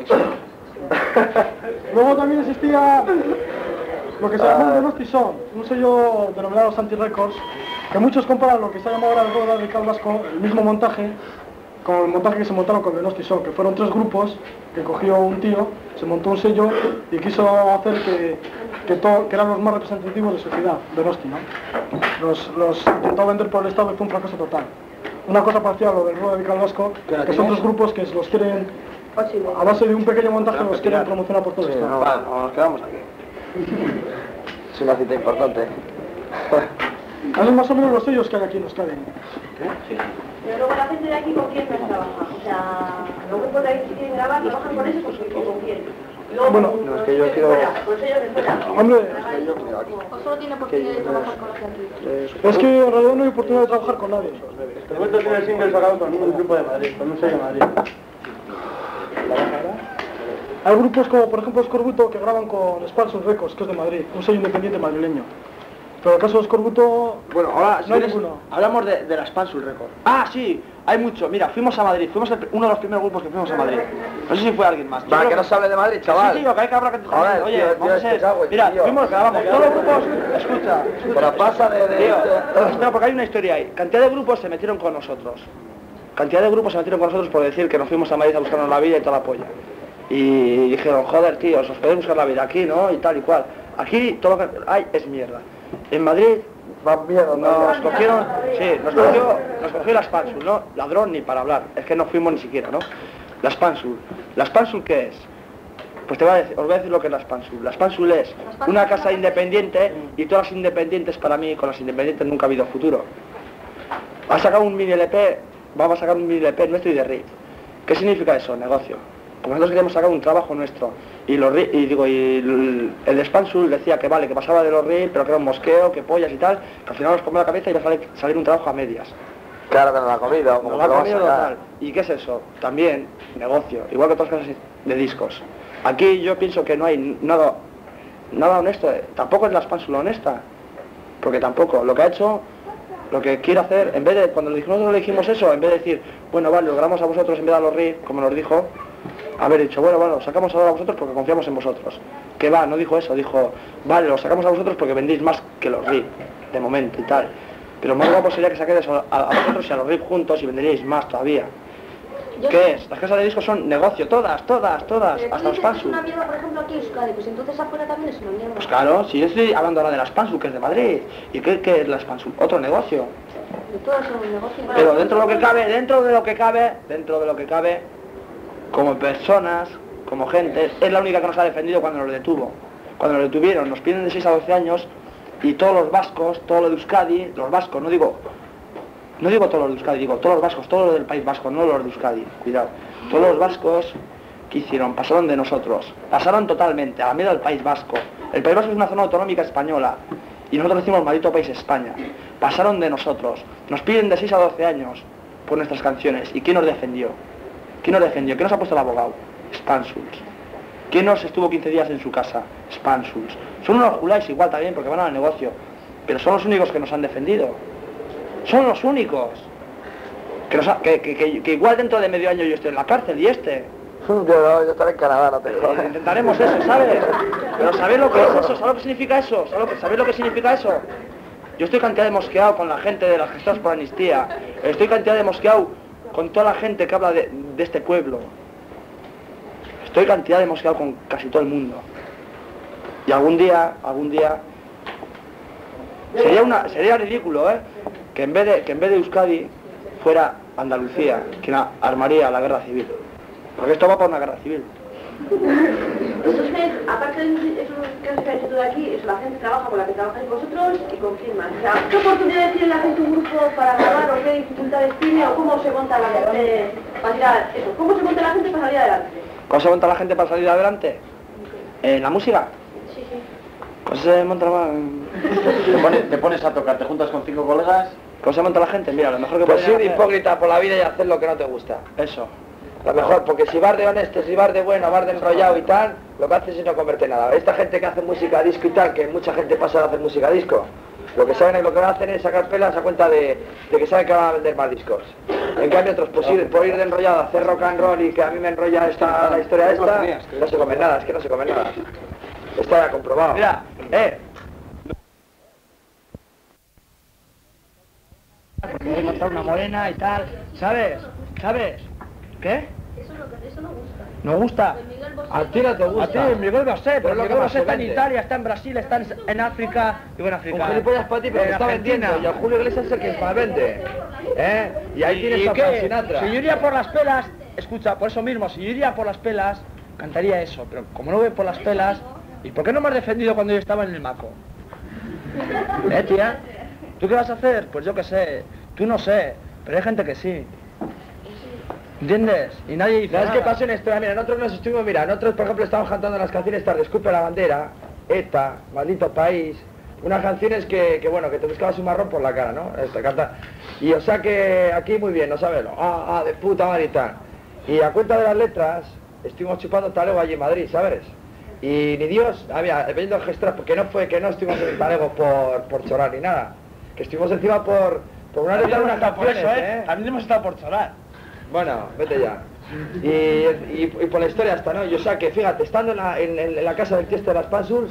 Luego también existía lo que se llama Donosti Son, un sello denominado Santi Records, que muchos comparan lo que se llama ahora el Roda de Cal Vasco, el mismo montaje, con el montaje que se montaron con Donosti Son, que fueron 3 grupos que cogió un tío, se montó un sello y quiso hacer que eran los más representativos de su ciudad, Donosti, ¿no? Los intentó vender por el Estado y fue un fracaso total. Una cosa parecida a lo del Roda de Cal Vasco, que son 3 grupos que los quieren, a base de un pequeño montaje, los quieren promocionar por todo el Estado. No, nos quedamos aquí. Es una cita importante. Hacen más o menos los sellos que hay aquí en Euskadi. Pero luego la gente de aquí con quién no trabaja. O sea, los grupos de ahí si quieren grabar, trabajan con eso, pues con quién. Luego, bueno, no, es que yo quiero... Con sellos de fuera. Hombre, O solo tiene oportunidad de trabajar con los de aquí. es que en realidad no hay oportunidad de trabajar con nadie. Roberto tiene el single sacado con un grupo de Madrid, con un sello de Madrid. Hay grupos como por ejemplo Scorbuto que graban con Sparsus Records, que es de Madrid, un sello independiente madrileño. Pero el caso de Scorbuto... Bueno, ahora si no hay quieres, ninguno. hablamos de la Spansul Record. Ah, sí, hay mucho. Mira, fuimos a Madrid, fuimos uno de los primeros grupos que fuimos a Madrid. No sé si fue alguien más. Va, que no se hable de Madrid, chaval. Sí, tío, que hay que hablar que Joder, oye, tío, vamos a ser... te cago en Mira, tío. fuimos, grabamos todos los grupos... Escucha. Pero pasa de... Tío, no, porque hay una historia ahí. Cantidad de grupos se metieron con nosotros. Cantidad de grupos se metieron con nosotros por decir que nos fuimos a Madrid a buscarnos la vida y toda la polla. Y dijeron, joder, tío, os podéis buscar la vida aquí, ¿no? Y tal y cual. Aquí todo lo que hay es mierda. En Madrid nos cogieron, sí, nos cogió la Spansul, ¿no? Ladrón ni para hablar, es que no fuimos ni siquiera, ¿no? La Spansul. ¿La Spansul qué es? Pues os voy a decir lo que es la Spansul. La Spansul es una casa independiente y todas las independientes para mí, con las independientes nunca ha habido futuro. Ha sacado un mini LP, vamos a sacar un mini LP nuestro y de RIP. ¿Qué significa eso? Negocio. Como nosotros queríamos sacar un trabajo nuestro y el de Spansul decía que vale, que pasaba de los RIP, pero que era un mosqueo, que pollas y tal, que al final nos comía la cabeza y iba a salir un trabajo a medias. Claro que no la ha comido, como No que lo lo ha vas a comido sacar. tal. ¿Y qué es eso? También negocio, igual que otras cosas de discos. Aquí yo pienso que no hay nada honesto, tampoco es la Spansul honesta, porque tampoco, lo que ha hecho, lo que quiere hacer, en vez de, cuando nosotros le dijimos eso, en vez de decir, bueno, vale, lo grabamos a vosotros en vez de a los RIP, como nos dijo, haber dicho, bueno, lo sacamos ahora a vosotros porque confiamos en vosotros. Que va, no dijo eso, dijo, vale, lo sacamos a vosotros porque vendéis más que los RIP, de momento y tal. Pero más guapo sería que saquéis a vosotros y a los RIP juntos y venderíais más todavía. ¿Qué es? Las casas de discos son negocio, todas, hasta los Spansul. Es una mierda, por ejemplo, aquí en Euskadi, pues entonces afuera también es una mierda. Pues claro, si yo estoy hablando ahora de la Spansul, que es de Madrid. ¿Y qué es la Spansul? Otro negocio. De todo eso, un negocio. Pero dentro de lo que cabe, como personas, como gente, es la única que nos ha defendido cuando nos detuvo. Cuando nos detuvieron, nos piden de 6 a 12 años y todos los vascos, todo lo de Euskadi, los vascos, no digo todos los de Euskadi, digo todos los vascos, todos los del País Vasco, no los de Euskadi, cuidado. Todos los vascos que hicieron, pasaron de nosotros, pasaron totalmente a la mierda del País Vasco. El País Vasco es una zona autonómica española y nosotros decimos maldito país España. Pasaron de nosotros, nos piden de 6 a 12 años por nuestras canciones. ¿Y quién nos defendió? ¿Quién nos ha puesto el abogado? Spansuls. ¿Quién nos estuvo 15 días en su casa? Spansuls. Son unos juláis igual también porque van al negocio, pero son los únicos que nos han defendido. Son los únicos. Que igual dentro de medio año yo estoy en la cárcel y Yo estaré en Canadá, no te jodas. intentaremos eso, ¿sabes? Pero ¿sabéis lo que es eso? ¿Sabéis lo que significa eso? ¿Sabéis lo que significa eso? Yo estoy cantidad de mosqueado con la gente de las gestoras por amnistía. Estoy cantidad de mosqueado con toda la gente que habla de este pueblo. Estoy cantidad de mosqueado con casi todo el mundo. Y algún día sería ridículo, que en vez de Euskadi fuera Andalucía quien armaría la guerra civil. Porque esto va para una guerra civil. Entonces, aparte de eso que has hecho tú de aquí, es la gente trabaja con la que trabajáis vosotros y con quién más. O sea, ¿qué oportunidades tiene la gente un grupo para grabar o qué dificultades tiene o cómo se monta la gente para tirar eso? ¿Cómo se monta la gente para salir adelante? ¿Cómo se monta la gente para salir adelante? ¿En la música? Sí, sí. ¿Cómo se monta la... Te pones a tocar, te juntas con 5 colegas. ¿Cómo se monta la gente? Mira, lo mejor que Pues podrían ir hacer- hipócrita por la vida y hacer lo que no te gusta. Eso. Lo mejor, porque si vas de honesto, si vas de bueno, vas de enrollado y tal, lo que haces es no converte en nada. Esta gente que hace música disco y tal, que mucha gente pasa de hacer música disco, lo que saben es lo que hacen es sacar pelas a cuenta de que saben que van a vender más discos. En cambio otros, pues por ir de enrollado a hacer rock and roll y que a mí me enrolla la historia esta, no se comen nada, es que no se comen nada. Está ya comprobado. Mira, porque voy a encontrar una morena y tal, ¿sabes? ¿Sabes? ¿Qué? Eso no gusta. ¿No gusta? Miguel Bosé. A ti no te gusta. A ti, Miguel Bosé, pero lo que Miguel más Bosé está en vende. Italia, está en Brasil, está en África, digo en África. Un gilipollas para ti, pero en te está Argentina. vendiendo. Y el Julio Iglesias es el que más vende. Y ahí tienes a qué? Frank Sinatra. Si yo iría por las pelas, escucha, por eso mismo, si yo iría por las pelas, cantaría eso, pero como no voy por las pelas, ¿y por qué no me has defendido cuando yo estaba en el maco? Tía? ¿Tú qué vas a hacer? Pues yo qué sé, tú no sé, pero hay gente que sí. ¿Entiendes? Y nadie dice ¿Sabes nada. qué pasó en esto? Mira, nosotros nos estuvimos, nosotros por ejemplo estábamos cantando las canciones estas de Escupe la bandera, ETA, Maldito País, unas canciones que bueno, que te buscabas un marrón por la cara, ¿no? Y o sea que aquí muy bien, no sabes, de puta madre y tal. Y a cuenta de las letras, estuvimos chupando talego allí en Madrid, ¿sabes? Y ni Dios, dependiendo de gestoras, porque no fue que no estuvimos en talego por chorar ni nada, que estuvimos encima por una letra de unas canciones, También hemos estado por chorar. Bueno, vete ya. Y por la historia hasta, ¿no? Y o sea que, fíjate, estando en la casa del Tiesto de las Pansuls,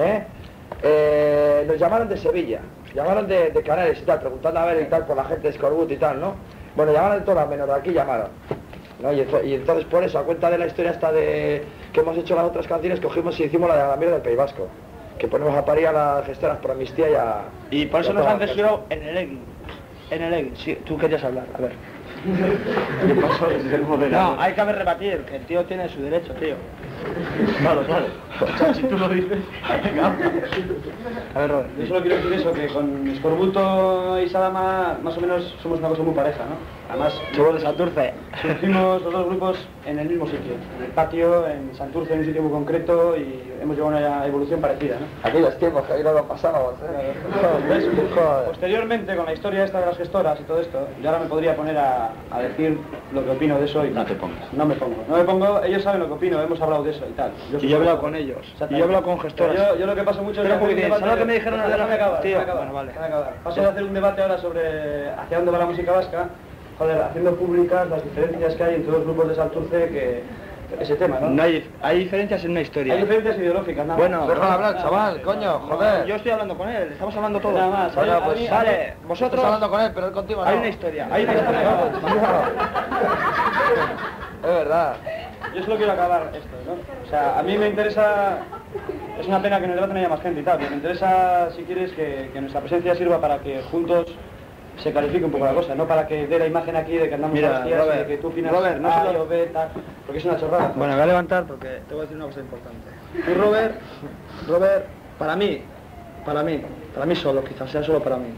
nos llamaron de Sevilla, llamaron de Canarias y tal, preguntando a ver y tal por la gente de Scorbut y tal, ¿no? Bueno, llamaron de todas, menos de aquí llamaron. ¿No? Y entonces por eso, a cuenta de la historia hasta de que hemos hecho las otras canciones, cogimos y hicimos la de la mierda del País Vasco, que ponemos a parir a las gestoras por amnistía y a... Y por eso y a nos toda han la censurado en el EGI. En el EGI, sí, tú querías hablar, a ver. ¿Qué pasó? No, hay que rebatir, que el tío tiene su derecho, tío. Claro, claro. Si tú lo dices, venga. A ver, Robert. Yo solo quiero decir eso, que con Scorbuto y Sadama más o menos somos una cosa muy pareja, ¿no? Además, Somos de Santurce. surgimos los dos grupos en el mismo sitio, en el patio, en Santurce, en un sitio muy concreto y hemos llevado una evolución parecida, ¿no? Aquellos tiempos que ahí no lo pasábamos, Posteriormente, con la historia esta de las gestoras y todo esto, yo ahora me podría poner a decir lo que opino de eso y No te pongas. No me pongo, ellos saben lo que opino, hemos hablado de eso y tal. Y yo he hablado con ellos. Y yo he hablado con gestoras. Pero yo lo que paso mucho Pero es... porque hacer un ¿sabes lo debate- que me dijeron de la- Déjame acabar, tío? déjame acabar, Bueno, vale. déjame acabar. Paso de hacer un debate ahora sobre hacia dónde va la música vasca, joder, haciendo públicas las diferencias que hay entre los grupos de Santurce que ese tema, ¿no? No hay diferencias en una historia. Hay diferencias ideológicas, nada más. Bueno, Déjalo hablar, chaval, coño, joder. Yo estoy hablando con él, estamos hablando todos. Nada más. Bueno, pues, mí- Vale, vosotros... Estás hablando con él, pero él contigo no. Hay una historia, hay una historia. Es verdad. Yo solo quiero acabar esto, ¿no? O sea, a mí me interesa... Es una pena que en el debate no haya más gente y tal, pero me interesa, si quieres, que nuestra presencia sirva para que juntos se califique un poco la cosa, no para que dé la imagen aquí de que andamos Mira, a hostias y Robert, de que tú opinas Robert, no A, se lo- yo B, tal, porque es una chorrada. Bueno, me voy a levantar porque te voy a decir una cosa importante. Tú, Robert, para mí solo, quizás sea solo para mí.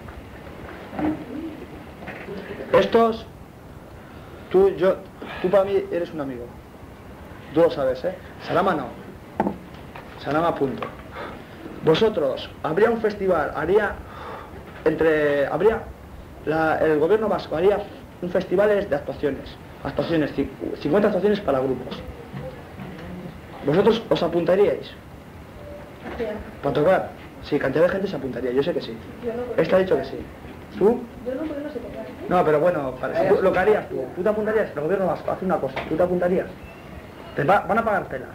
Estos, tú para mí eres un amigo. Tú lo sabes, ¿eh? Salama no. Salama punto. Vosotros, habría un festival, el gobierno vasco haría un festival de actuaciones, 50 actuaciones para grupos. ¿Vosotros os apuntaríais? ¿Para tocar? Sí, cantidad de gente se apuntaría, yo sé que sí. Este ha dicho que sí. ¿Tú? Yo no, porque no sé tocar. No, pero bueno, lo que harías tú te apuntarías, el gobierno vasco hace una cosa, tú te apuntarías. Van a pagar pelas.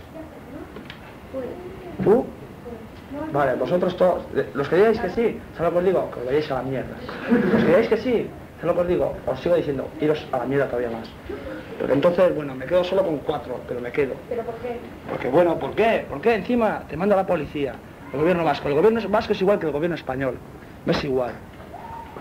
¿Tú? Vale, vosotros todos, los que digáis que sí, ¿sabes lo que os digo? Que os vayáis a la mierda. Los que digáis que sí, ¿sabes lo que os digo? Os sigo diciendo, iros a la mierda todavía más. Porque entonces, bueno, me quedo solo con 4, pero me quedo. ¿Pero por qué? Porque bueno, ¿por qué? ¿Por qué encima te manda la policía? El gobierno vasco. El gobierno vasco es igual que el gobierno español. No es igual.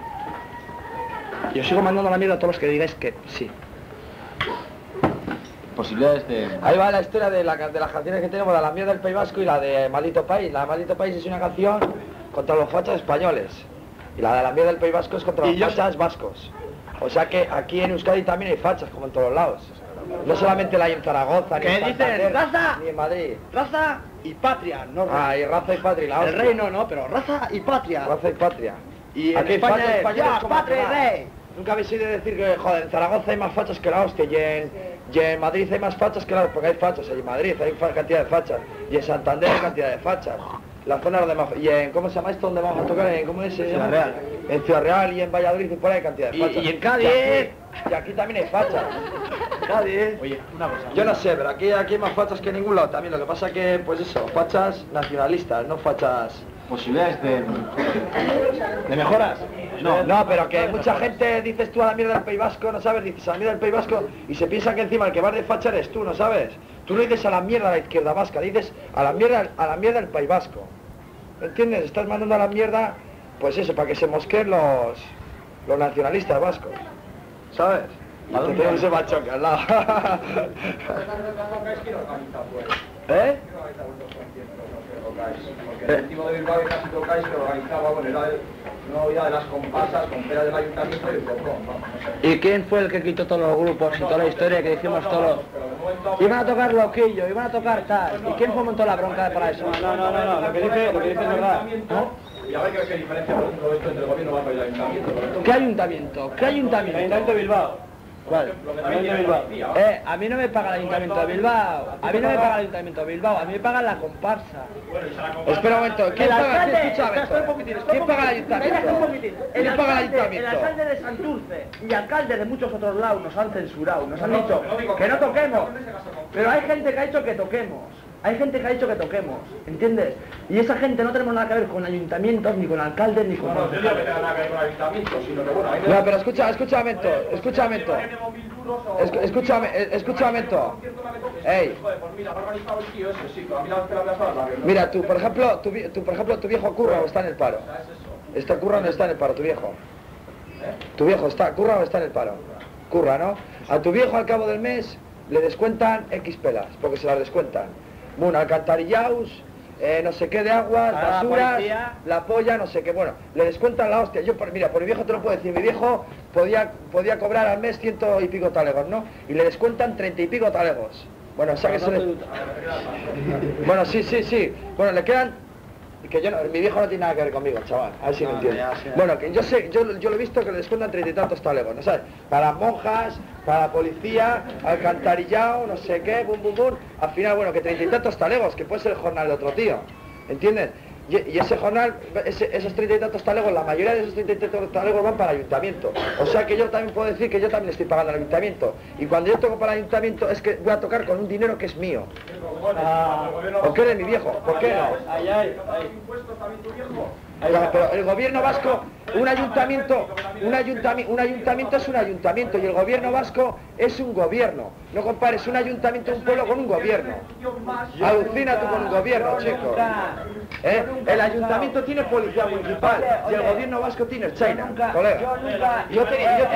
Y os sigo mandando a la mierda a todos los que digáis que sí. posibilidades de... Ahí va la historia de las canciones que tenemos, de La mierda del País Vasco y la de Maldito País. La de Maldito País es una canción contra los fachas españoles. Y la de La mierda del País Vasco es contra los fachas vascos. O sea que aquí en Euskadi también hay fachas, como en todos lados. No solamente la hay en Zaragoza, ni en Santander, raza, ni en Madrid. Raza y patria, no raza. Ah, y raza y patria, la el reino no, pero raza y patria. Raza y patria. Y aquí en España es, ya, patria y rey. Nunca habéis oído decir que, joder, en Zaragoza hay más fachas que la hostia, y en Madrid hay más fachas que la... Porque hay fachas, en Madrid hay cantidad de fachas, y en Santander hay cantidad de fachas. La zona donde más... Y en, ¿cómo se llama esto? ¿Donde vamos a tocar? ¿Cómo es? Ciudad Real. En Ciudad Real y en Valladolid y por ahí hay cantidad de fachas. Y en Cádiz. Y aquí también hay fachas. Cádiz. Oye, una cosa. Yo no sé, pero aquí hay más fachas que en ningún lado también. Lo que pasa que, pues eso, fachas nacionalistas, no fachas... Posibilidades de mejoras. No, pero que mucha gente, dices tú a la mierda del País Vasco, no sabes, dices a la mierda del País Vasco y se piensa que encima el que vas de facha eres tú, ¿no sabes? Tú no dices a la mierda de la izquierda vasca, dices a la mierda del País Vasco. ¿Entiendes? Estás mandando a la mierda, pues eso, para que se mosqueen los nacionalistas vascos, ¿sabes? Y te tenemos ese machoque al lado. ¿Eh? Porque el último de Bilbao que casi tocáis que organizaba, bueno, era una movida de las comparsas, con pera del ayuntamiento y el copón, vamos. ¿Y quién fue el que quitó todos los grupos y toda la historia que dijimos todos? Iban a tocar Loquillo, iban a tocar tal. ¿Y quién montó la bronca para eso? No, lo que dice es verdad. Y ahora hay que ver qué diferencia, por ejemplo, esto entre el gobierno vasco y el ayuntamiento. ¿Qué ayuntamiento? ¿Qué ayuntamiento? El ayuntamiento de Bilbao. ¿Cuál? A mí no me paga el Ayuntamiento de Bilbao. A mí no me paga el Ayuntamiento de Bilbao. A mí me paga la comparsa. Espera un momento. ¿Quién paga? ¿Quién paga el Ayuntamiento? ¿Quién paga el Ayuntamiento? El alcalde de Santurce y alcaldes de muchos otros lados nos han censurado. Nos han dicho que no toquemos. Pero hay gente que ha dicho que toquemos. Hay gente que ha dicho que toquemos, ¿entiendes? Y esa gente no tenemos nada que ver con ayuntamientos, ni con alcaldes, ni con... No tengo que tener nada que ver con ayuntamientos, sino que bueno... No, pero escúchame. Ey. Mira, tú, por ejemplo, tu viejo curra o está en el paro. ¿Está curra o no está en el paro, tu viejo? ¿Tu viejo está curra o está en el paro? Curra, ¿no? A tu viejo al cabo del mes le descuentan X pelas, porque se las descuentan. Bueno, alcantarillaos, no sé qué de aguas, basuras, la polla, no sé qué, bueno, le descuentan la hostia. Yo, mira, por mi viejo te lo puedo decir, mi viejo podía cobrar al mes 100 y pico talegos, ¿no? Y le descuentan 30 y pico talegos. Bueno, o sea que se le... Bueno, sí. Bueno, le quedan... Que yo no, mi viejo no tiene nada que ver conmigo, chaval, a ver si me entiendes. Bueno, que yo sé, yo lo he visto que le descuentan 30 y tantos talegos, ¿no sabes? Para las monjas, para la policía, alcantarillado, no sé qué, bum. Al final, bueno, que 30 y tantos talegos, que puede ser el jornal de otro tío, ¿entiendes? Y ese jornal, esos 30 y tantos talegos, la mayoría de esos 30 y tantos talegos van para el ayuntamiento. O sea que yo también puedo decir que yo también estoy pagando al ayuntamiento. Y cuando yo toco para el ayuntamiento es que voy a tocar con un dinero que es mío. ¿O qué de mi viejo? ¿Por qué no? Pero el gobierno vasco, un ayuntamiento es un ayuntamiento y el gobierno vasco es un gobierno. No compares un ayuntamiento de un pueblo con un gobierno. Alucina tú con un gobierno, chico. El ayuntamiento tiene policía municipal y el gobierno vasco tiene Ertzaina, colega. Yo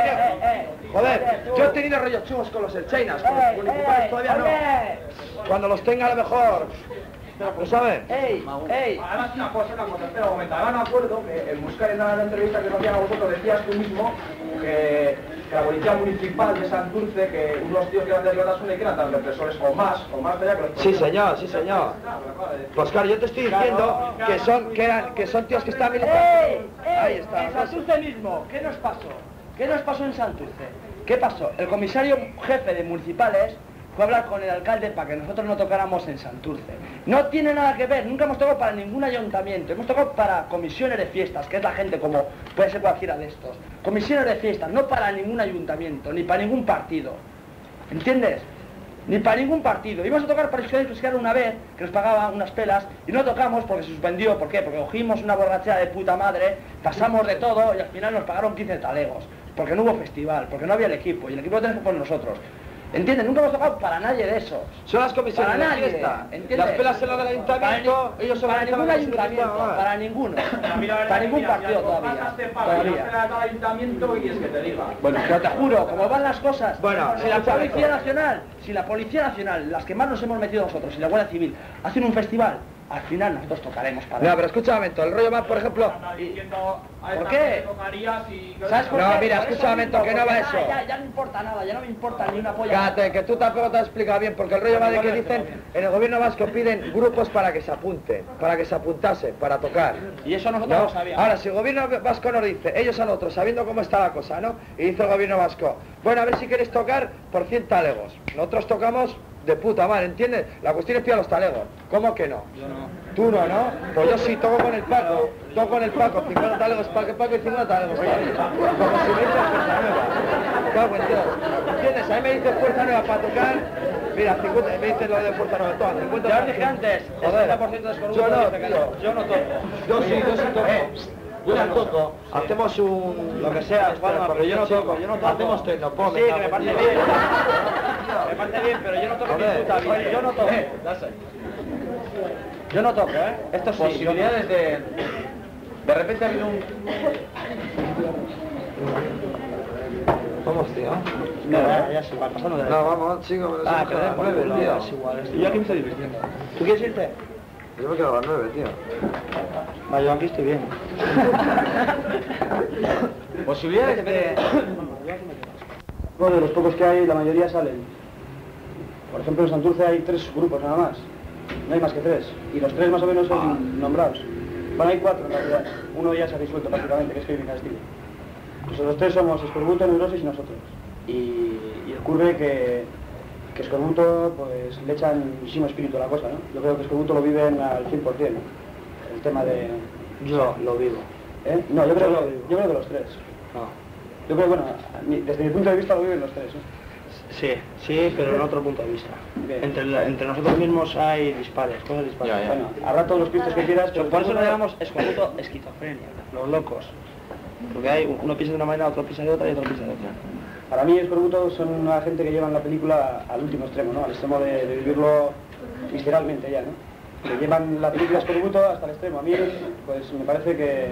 he tenido rollos chungos con los Ertzainas, con los municipales todavía no. Cuando los tenga a lo mejor... ¿Lo sabes? Además una cosa, espera un momento. Además me acuerdo que el Muscar en la entrevista que nos hacían a vosotros decías tú mismo que la policía municipal de Santurce, que unos tíos que eran de Riotasuna y que eran tan represores o más allá que los... Sí señor. Pues claro, yo te estoy diciendo que son tíos que están militando. Ahí está. En Santurce mismo, ¿qué nos pasó? ¿Qué nos pasó en Santurce? ¿Qué pasó? El comisario jefe de municipales fue a hablar con el alcalde para que nosotros no tocáramos en Santurce. No tiene nada que ver, nunca hemos tocado para ningún ayuntamiento, hemos tocado para comisiones de fiestas, que es la gente como puede ser cualquiera de estos. Comisiones de fiestas, no para ningún ayuntamiento, ni para ningún partido. ¿Entiendes? Ni para ningún partido. Íbamos a tocar para Euskadi Fiscal una vez, que nos pagaba unas pelas, y no tocamos porque se suspendió. ¿Por qué? Porque cogimos una borrachera de puta madre, pasamos de todo y al final nos pagaron 15 talegos. Porque no hubo festival, porque no había el equipo, y el equipo lo tenemos por nosotros. ¿Entiendes? Nunca hemos tocado para nadie de esos. Son las comisiones Para de nadie, fiesta. ¿entiendes? Las pelas en la del ayuntamiento, ellos para organizan ningún la comisión de ayuntamiento, fiesta, para ninguno. Para ningún partido todavía. Todavía. ayuntamiento y es que te diga. Bueno, pero te juro, como van las cosas, Bueno, si la Policía Nacional, las que más nos hemos metido nosotros, y la Guardia Civil, hacen un festival, al final nosotros tocaremos para... No, pero escucha un momento, el rollo va, por ejemplo... ¿Por qué? ¿Sabes por qué? No, mira, Por escucha un momento, que no va eso. Ya no importa nada, ya no me importa ni una polla. Cállate, que tú tampoco te has explicado bien, porque el rollo va de que dicen, en el gobierno vasco piden grupos para que se apunten, para que se apuntasen, para tocar. Y eso nosotros ¿No? lo sabíamos. Ahora, si el gobierno vasco nos dice, ellos a nosotros, sabiendo cómo está la cosa, ¿no? Y dice el gobierno vasco, bueno, a ver si queréis tocar por 100 talegos. Nosotros tocamos de puta madre, ¿entiendes? La cuestión es pillar los talegos. ¿Cómo que no? Yo no. Tú no, ¿no? Pues yo sí, toco con el Paco, 50 talegos para el Paco y 50 talegos para mí. Como si me dices Fuerza Nueva. Cago en Dios. ¿Entiendes? A mí me dices Fuerza Nueva para tocar, mira, 50, me dices lo de Fuerza Nueva, toma, 50. Ya os dije antes, el joder. 70% de escorbuto Yo no, dice que no. Yo no toco. Yo sí toco. Yo no toco. Hacemos un... Lo que sea, Juanma, pero yo no toco, Hacemos tecnopop. Sí, que me parece bien. Me parece bien, pero yo no toco ni puta vida. Yo no toco. Yo no toco, ¿eh? Esto sí. Posibilidades de repente ha habido un... Vamos, tío. No, ya es igual, pasando de... No, vamos, chicos, me lo Ah, saco a las pero 9, tío. es igual. Yo aquí me estoy divirtiendo. ¿Tú quieres irte? Yo me quedo a las 9, tío. Va, yo aquí estoy bien. Posibilidades de... Bueno, de los pocos que hay, la mayoría salen. Por ejemplo, en Santurce hay 3 grupos nada más. No hay más que 3. Y los 3 más o menos son nombrados. Bueno, hay 4 en realidad. Uno ya se ha disuelto prácticamente, que es Kevin Castillo. Pues los 3 somos Escorbuto, Neurosis y nosotros. Y ocurre que Escorbuto pues le echan muchísimo espíritu a la cosa, ¿no? Yo creo que Escorbuto lo viven al 100%, ¿no? El tema de... Yo lo vivo. ¿Eh? No, yo creo que los 3. No. Yo creo, bueno, desde mi punto de vista lo viven los 3, ¿eh? Sí, pero en otro punto de vista. Entre nosotros mismos hay dispares, cosas dispares. Ya. Bueno, habrá todos los pistos que quieras, pero Por eso lo llamamos escorbuto esquizofrenia, los locos. Porque hay uno piensa de una manera, otro piensa de otra y otro piensa de otra. Para mí Escorbuto son una gente que llevan la película al último extremo, ¿no? Al extremo de vivirlo visceralmente ya, ¿no? Que llevan la película Escorbuto hasta el extremo. A mí, pues me parece que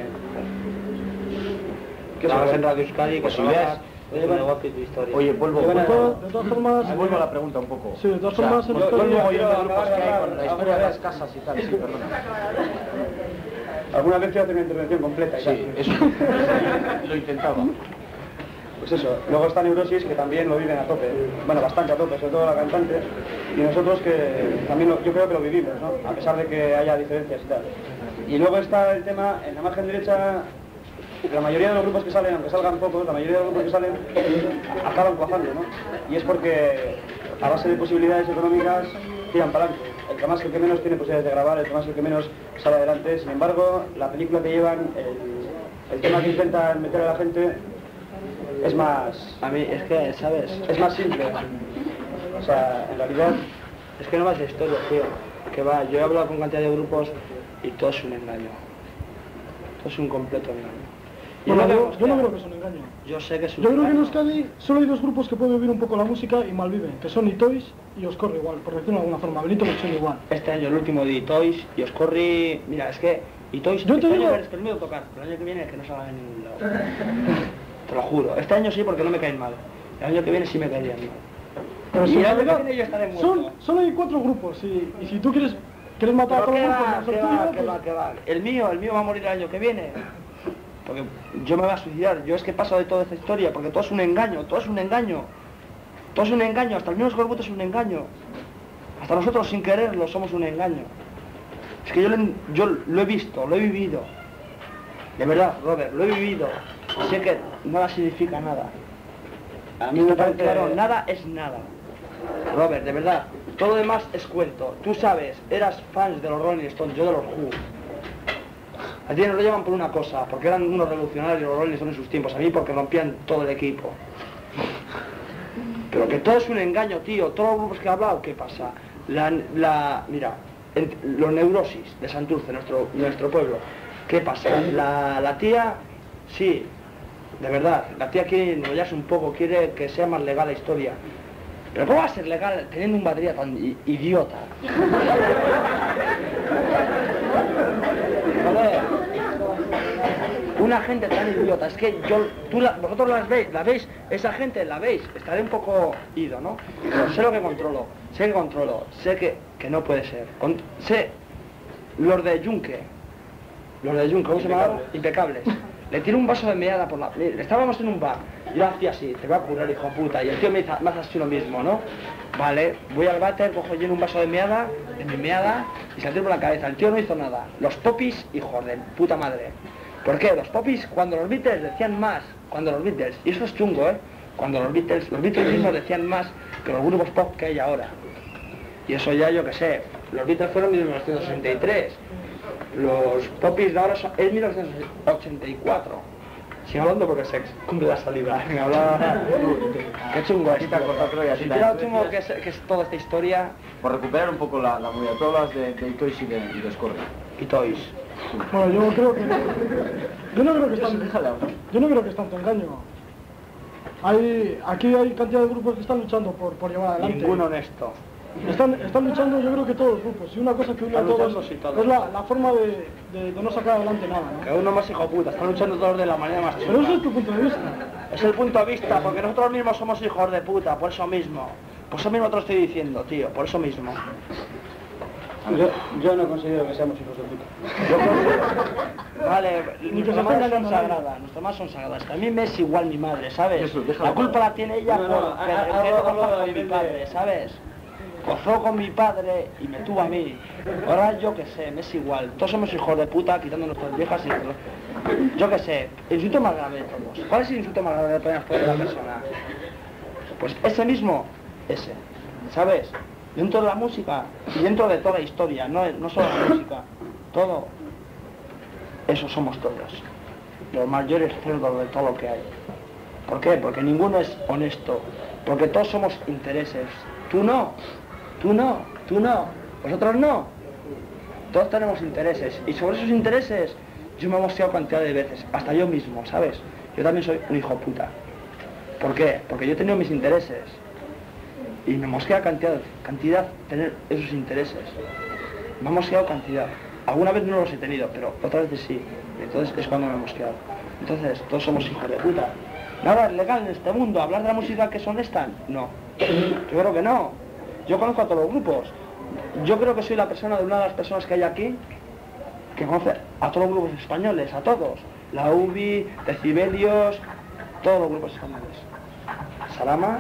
Trabajas en Radio Euskadi, que Posibilidades. trabajas en un negocio y tu historia. Oye, vuelvo De todas formas... vuelvo a la pregunta un poco. Sí, de todas formas... yo estoy- quiero oyendo grupos acabar que de hay hablar, con la historia de las casas y tal, sí, perdona. alguna vez quiero hacer una intervención completa y tal. Sí, eso lo intentaba. Pues eso, luego está Neurosis, que también lo viven a tope, bueno, bastante a tope, sobre todo la cantante, y nosotros que también yo creo que lo vivimos, ¿no? A pesar de que haya diferencias y tal. Y luego está el tema, en la margen derecha, la mayoría de los grupos que salen, aunque salgan pocos, la mayoría de los grupos que salen acaban cuajando, ¿no? Y es porque a base de posibilidades económicas tiran para adelante. El que menos tiene posibilidades de grabar, el que menos sale adelante. Sin embargo, la película que llevan, el tema que intentan meter a la gente es más... A mí es que, ¿sabes? Es más simple. O sea, en realidad... Es que no vas de historia, tío. Que va, yo he hablado con cantidad de grupos y todo es un engaño. Todo es un completo engaño. Y Bueno, yo no creo que es un engaño. Yo sé que es un Yo creo que en engaño. Euskadi solo hay 2 grupos que pueden vivir un poco la música y malviven, que son Itois y Oscorri igual, por decirlo de alguna forma, Benito Melchor igual. Este año el último de Itois y Oscorri... Mira, es que Itois... Yo te este digo- año les permito tocar, pero el año que viene es que no salgan en ningún lado. Te lo juro. Este año sí porque no me caen mal. El año que viene sí me caerían mal. Pero Y si el en año que realidad viene yo estaré muerto. solo hay 4 grupos y si tú quieres matar a Pero todos qué los grupos, va, menos el qué tuyo, va, qué pues- va, qué va. El mío va a morir el año que viene. Porque yo me voy a suicidar. Yo es que paso de toda esta historia, porque todo es un engaño, todo es un engaño. Todo es un engaño, hasta el mismo Escorbuto es un engaño. Hasta nosotros sin quererlo somos un engaño. Es que yo lo he visto, lo he vivido. De verdad, Robert, lo he vivido. Sé que nada significa nada. A mí me parece... Claro, nada es nada. Robert, de verdad, todo lo demás es cuento. Tú sabes, eras fans de los Rolling Stones, yo de los Who. A ti nos lo llevan por una cosa, porque eran unos revolucionarios los Rolling Stones en sus tiempos. A mí porque rompían todo el equipo. Pero que todo es un engaño, tío. Todos los grupos que he hablado, ¿qué pasa? Mira, los Neurosis de Santurce, nuestro pueblo. ¿Qué pasa? La tía, sí, de verdad, la tía quiere enrollarse un poco, quiere que sea más legal la historia. Pero ¿cómo va a ser legal teniendo un batería tan idiota? Joder. Una gente tan idiota, es que vosotros la veis, esa gente la veis, estaré un poco ido, ¿no? Pero sé lo que controlo, sé que no puede ser. Sé los de Yunque, ¿cómo se llamaban? Impecables. Le tiro un vaso de meada por la... Estábamos en un bar, yo hacía así, te va a curar, hijo puta, y el tío me hace así lo mismo, ¿no? Vale, voy al váter, cojo lleno un vaso de mi meada, y se la tiro por la cabeza. El tío no hizo nada. Los popis, hijos de puta madre. ¿Por qué? Los popis, cuando los Beatles decían más, y eso es chungo, cuando los Beatles mismos decían más que los grupos pop que hay ahora. Y eso ya yo que sé, los Beatles fueron en 1963, los popis de ahora es 1984. Sigo hablando porque se cumple la saliva. Qué chungo es. Mira chungo que es toda esta historia. Por recuperar un poco la movida, tú hablas de Itois y de Scorri. Itois. Bueno, yo no creo que es tanto engaño. Aquí hay cantidad de grupos que están luchando por llevar adelante. Ninguno honesto. Están luchando, yo creo que todos los grupos. Y una cosa que une a todos es la forma de no sacar adelante nada, ¿no? Que uno más hijo puta, están luchando todos de la manera más chunga. Pero ese es tu punto de vista. Es el punto de vista, porque nosotros mismos somos hijos de puta, por eso mismo. Por eso mismo te lo estoy diciendo, tío, por eso mismo. Yo no considero que seamos hijos de puta. Vale, nuestras madres son sagradas, nuestras madres son sagradas. A mí me es igual mi madre, ¿sabes? La culpa la tiene ella por con mi padre, ¿sabes? Gozó con mi padre y me tuvo a mí. Ahora yo que sé, me es igual. Todos somos hijos de puta, quitando nuestras viejas y... Yo que sé, el insulto más grave de todos. ¿Cuál es el insulto más grave de la persona? Pues ese mismo, ¿sabes? Dentro de la música y dentro de toda la historia, no solo la música, todo. Eso somos todos. Los mayores cerdos de todo lo que hay. ¿Por qué? Porque ninguno es honesto. Porque todos somos intereses. Tú no. Vosotros no. Todos tenemos intereses. Y sobre esos intereses yo me he mosqueado cantidad de veces. Hasta yo mismo, ¿sabes? Yo también soy un hijo puta. ¿Por qué? Porque yo he tenido mis intereses. Y me mosquea cantidad tener esos intereses. Me ha mosqueado cantidad. Alguna vez no los he tenido, pero otras veces sí. Entonces es cuando me he mosqueado. Entonces, todos somos hijos de puta. ¿Nada es legal en este mundo? ¿Hablar de la música que es honesta? No. Yo creo que no. Yo conozco a todos los grupos. Yo creo que soy la persona de una de las personas que hay aquí que conoce a todos los grupos españoles, a todos. La UBI, Decibelios, todos los grupos españoles. Salama.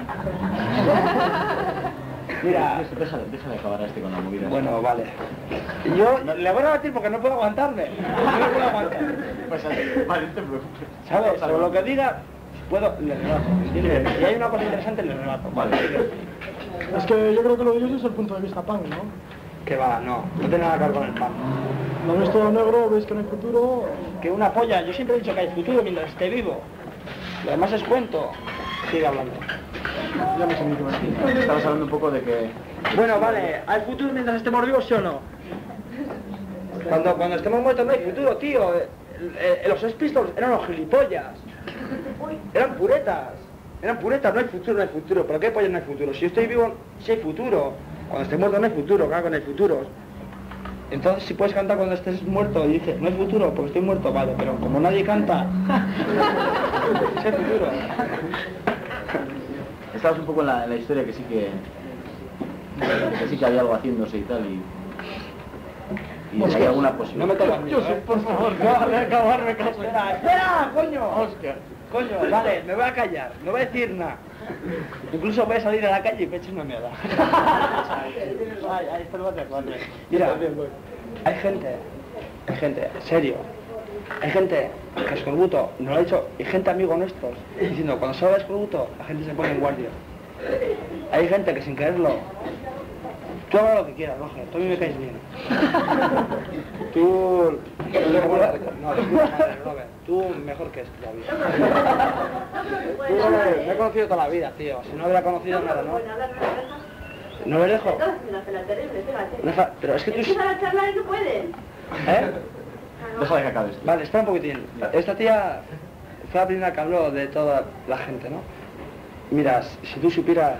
Mira, déjale acabar a este con la movida. Bueno, vale. Yo le voy a batir porque no puedo aguantarme. No puedo aguantar. Pues vale, no te preocupes. ¿Sabes? Sobre lo que diga, puedo, le rebato. Si hay una cosa interesante, le rebato. Vale. Es que yo creo que lo de ellos es el punto de vista punk, ¿no? Que va, no tiene nada que ver con el punk. Lo ves todo negro, veis que no hay futuro. Que una polla, yo siempre he dicho que hay futuro mientras esté vivo. Lo demás es cuento. Sigue hablando. Ya me sé ni qué decir. Estabas hablando un poco de que... Bueno, vale, ¿hay futuro mientras estemos vivos, sí o no? Cuando estemos muertos no hay futuro, tío. Los Sex Pistols eran los gilipollas. Eran puretas, no hay futuro. ¿Pero qué pollas no hay futuro? Si yo estoy vivo, sí hay futuro. Cuando esté muerto no hay futuro, claro que no hay futuro. Entonces si puedes cantar cuando estés muerto y dices, no hay futuro porque estoy muerto, vale, pero como nadie canta, sí hay futuro. Estabas un poco en la historia que sí que había algo haciéndose y tal y hay alguna posibilidad. No me toques mío, por favor, déjame acabarme. Espera, coño. Hostia. Coño, vale, me voy a callar, no voy a decir nada. Incluso voy a salir a la calle y me echo una mierda. Ay, esto no va a ser cuatro. Mira, hay gente, serio. Hay gente que escorbuto, nos lo ha dicho, y gente amigo nuestros, diciendo, cuando se habla de escorbuto, la gente se pone en guardia. Hay gente que sin quererlo, tú habla lo que quieras, Roger, tú a mí me caes bien. Tú... No, Robert, tú mejor que esto todavía. Tú, me he conocido toda la vida, tío, si no hubiera conocido nada, ¿no? ¿No le dejo? Pero es que tú... Empiezan a charlar y no pueden. ¿Eh? Déjame que acabe esto. Vale, espera un poquitín. Esta tía fue la primera que habló de toda la gente, ¿no? Mira, si tú supieras,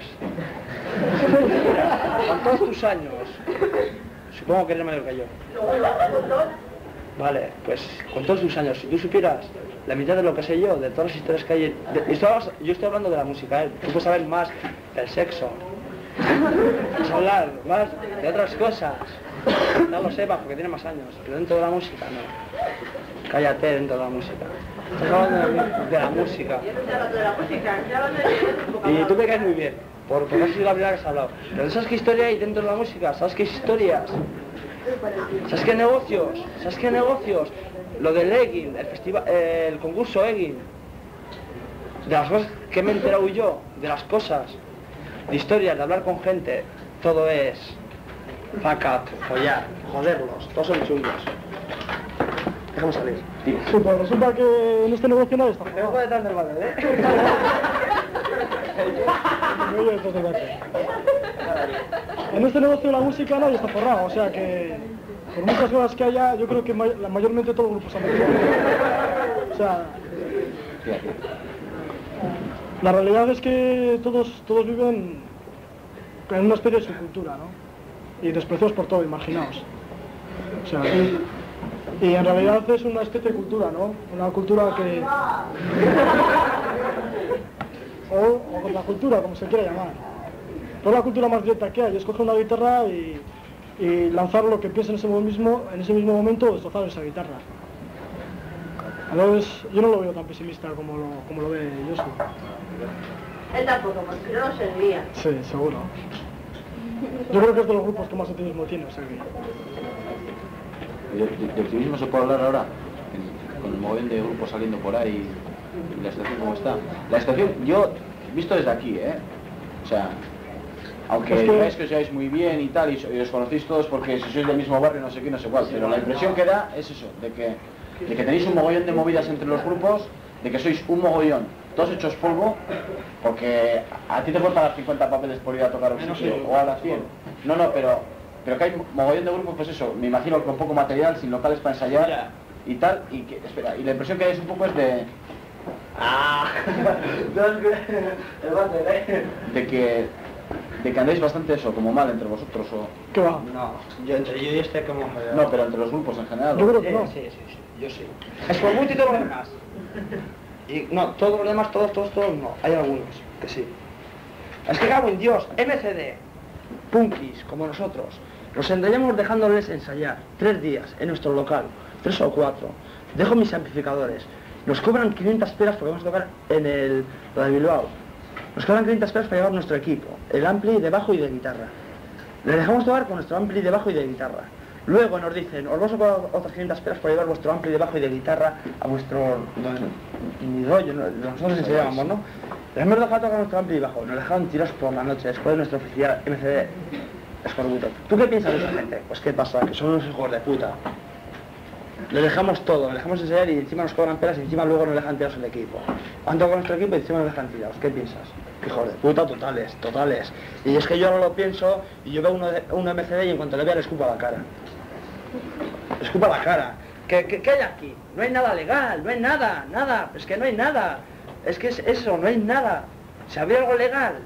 con todos tus años, supongo que eres mayor que yo. Vale, pues con todos tus años, si tú supieras la mitad de lo que sé yo, de todas las historias que hay... yo estoy hablando de la música, ¿eh? Tú puedes saber más del sexo. Puedes hablar más de otras cosas. No lo sepas porque tiene más años, pero dentro de la música no. Cállate dentro de la música. Estás hablando de la música. Y tú me caes muy bien, porque has sido la primera que has hablado. Pero ¿sabes qué historia hay dentro de la música? ¿Sabes qué historias? ¿Sabes qué negocios? ¿Sabes qué negocios? Lo del Egin, el festival, el concurso Egin. De las cosas que me he enterado yo, de las cosas, de historias, de hablar con gente, todo es fuck up, follar, joderlos, todos son chungos. Déjame salir. Sí, pues resulta que en este negocio nadie está Te voy detrás del váter, ¿eh? Me voy detrás del váter. En este negocio de la música nadie está forrado, o sea que por muchas cosas que haya, yo creo que mayormente todos los grupos han metido. O sea, la realidad es que todos viven en una especie de subcultura, ¿no? Y despreciados por todo, imaginaos. O sea, y en realidad es una especie de cultura, ¿no? Una cultura que... o contracultura, como se quiera llamar. Pero es la cultura más directa que hay, es coger una guitarra y lanzar lo que piensa en ese mismo momento, destrozar esa guitarra. Entonces, yo no lo veo tan pesimista como lo ve Josu. Él tampoco, porque no lo serviría. Sí, seguro. Yo creo que es de los grupos que más optimismo tiene, o sea que... ¿De optimismo se puede hablar ahora? Con el mogollón de grupos saliendo por ahí y la situación como está. La situación, yo, visto desde aquí, o sea, aunque digáis que os lleváis muy bien y tal, y os conocéis todos porque si sois del mismo barrio, no sé qué, no sé cuál, pero la impresión que da es eso, de que tenéis un mogollón de movidas entre los grupos, de que sois un mogollón, todos hechos polvo, porque a ti te faltan las 50 papeles por ir a tocar un sitio, o a las 100. No, pero que hay mogollón de grupos, pues eso, me imagino con poco material, sin locales para ensayar y tal, y que, espera, y la impresión que hay es un poco es de... de que andéis bastante eso, como mal entre vosotros, o... ¿Qué va? No, yo entre yo y este como... No, pero entre los grupos en general. Yo creo que no. Sí, yo sí. Es por mucho y todos los demás. Y no, todos los demás, todos no. Hay algunos que sí. Es que cago en Dios, MCD, punkis, como nosotros, nos entrañamos dejándoles ensayar 3 días en nuestro local, 3 o 4. Dejo mis amplificadores. Nos cobran 500 pelas porque vamos a tocar en lo de Bilbao. Nos cobran 500 pelas para llevar nuestro equipo, el ampli de bajo y de guitarra. Le dejamos tocar con nuestro ampli de bajo y de guitarra. Luego nos dicen, os vamos a cobrar otras 500 pelas para llevar vuestro ampli de bajo y de guitarra a vuestro... ni rollo, nosotros enseñábamos, ¿no? Les hemos dejado tocar nuestro ampli de bajo, nos dejaron tirados por la noche después de nuestro oficial MCD Escorbuto. ¿Tú qué piensas de esa gente? Pues qué pasa, que son unos hijos de puta. Le dejamos todo, le dejamos ensayar y encima nos cobran pelas y encima luego nos dejan tirados el equipo. Han tocado nuestro equipo y encima nos dejan tirados. ¿Qué piensas? Hijos de puta totales. Y es que yo no lo pienso y yo veo uno MCD y en cuanto le vea le escupo a la cara. Le escupo a la cara. ¿Qué hay aquí? No hay nada legal, no hay nada. Es que no hay nada. Es que es eso, no hay nada. Si habría algo legal,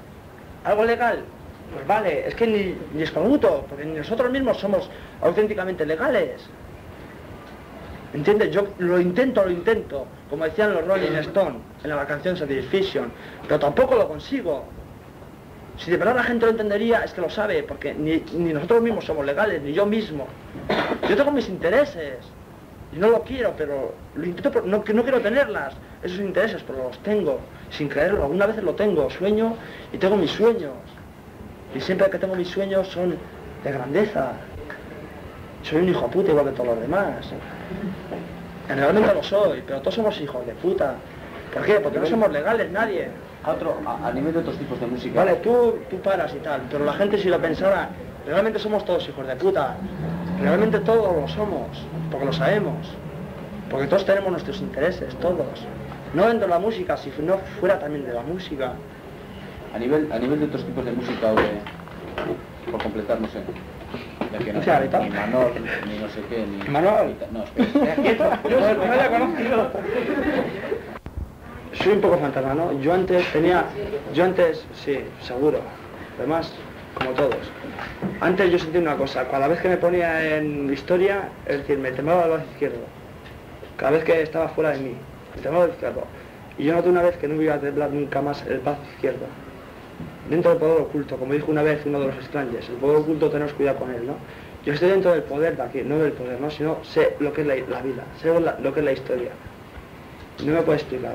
pues vale, es que ni Escorbuto, porque ni nosotros mismos somos auténticamente legales. ¿Entiendes? Yo lo intento, como decían los Rolling Stones en la canción Satisfaction, pero tampoco lo consigo. Si de verdad la gente lo entendería, es que lo sabe, porque ni nosotros mismos somos legales, ni yo mismo. Yo tengo mis intereses, y no lo quiero, pero lo intento, no quiero tenerlas, esos intereses, pero los tengo, sin creerlo, algunas veces lo tengo, sueño y tengo mis sueños. Y siempre que tengo mis sueños son de grandeza. Soy un hijo de puta igual que todos los demás. Realmente lo soy, pero todos somos hijos de puta. ¿Por qué? Porque no somos legales nadie. A nivel de otros tipos de música. Vale, tú paras y tal, pero la gente si lo pensara, realmente somos todos hijos de puta. Realmente todos lo somos, porque lo sabemos. Porque todos tenemos nuestros intereses, todos. No dentro de la música, si no fuera también de la música. A nivel de otros tipos de música o de... por completar, no sé. Ya que no sé, ni Manol, ni no sé qué, ni... ¿Manol? No, espera. Yo no la he conocido. soy un poco fantasma, ¿no? Yo antes, sí, seguro, además, como todos. Antes yo sentía una cosa, cada vez que me ponía en historia, es decir, me temblaba el brazo izquierdo. Cada vez que estaba fuera de mí, me temblaba el izquierdo. Y yo noté una vez que no me iba a temblar nunca más el brazo izquierdo. Dentro del poder oculto, como dijo una vez uno de los Strangers, el poder oculto tenemos cuidado con él, ¿no? Yo estoy dentro del poder de aquí, no del poder, ¿no? Sino sé lo que es la vida, sé lo que es la historia. No me puedo explicar.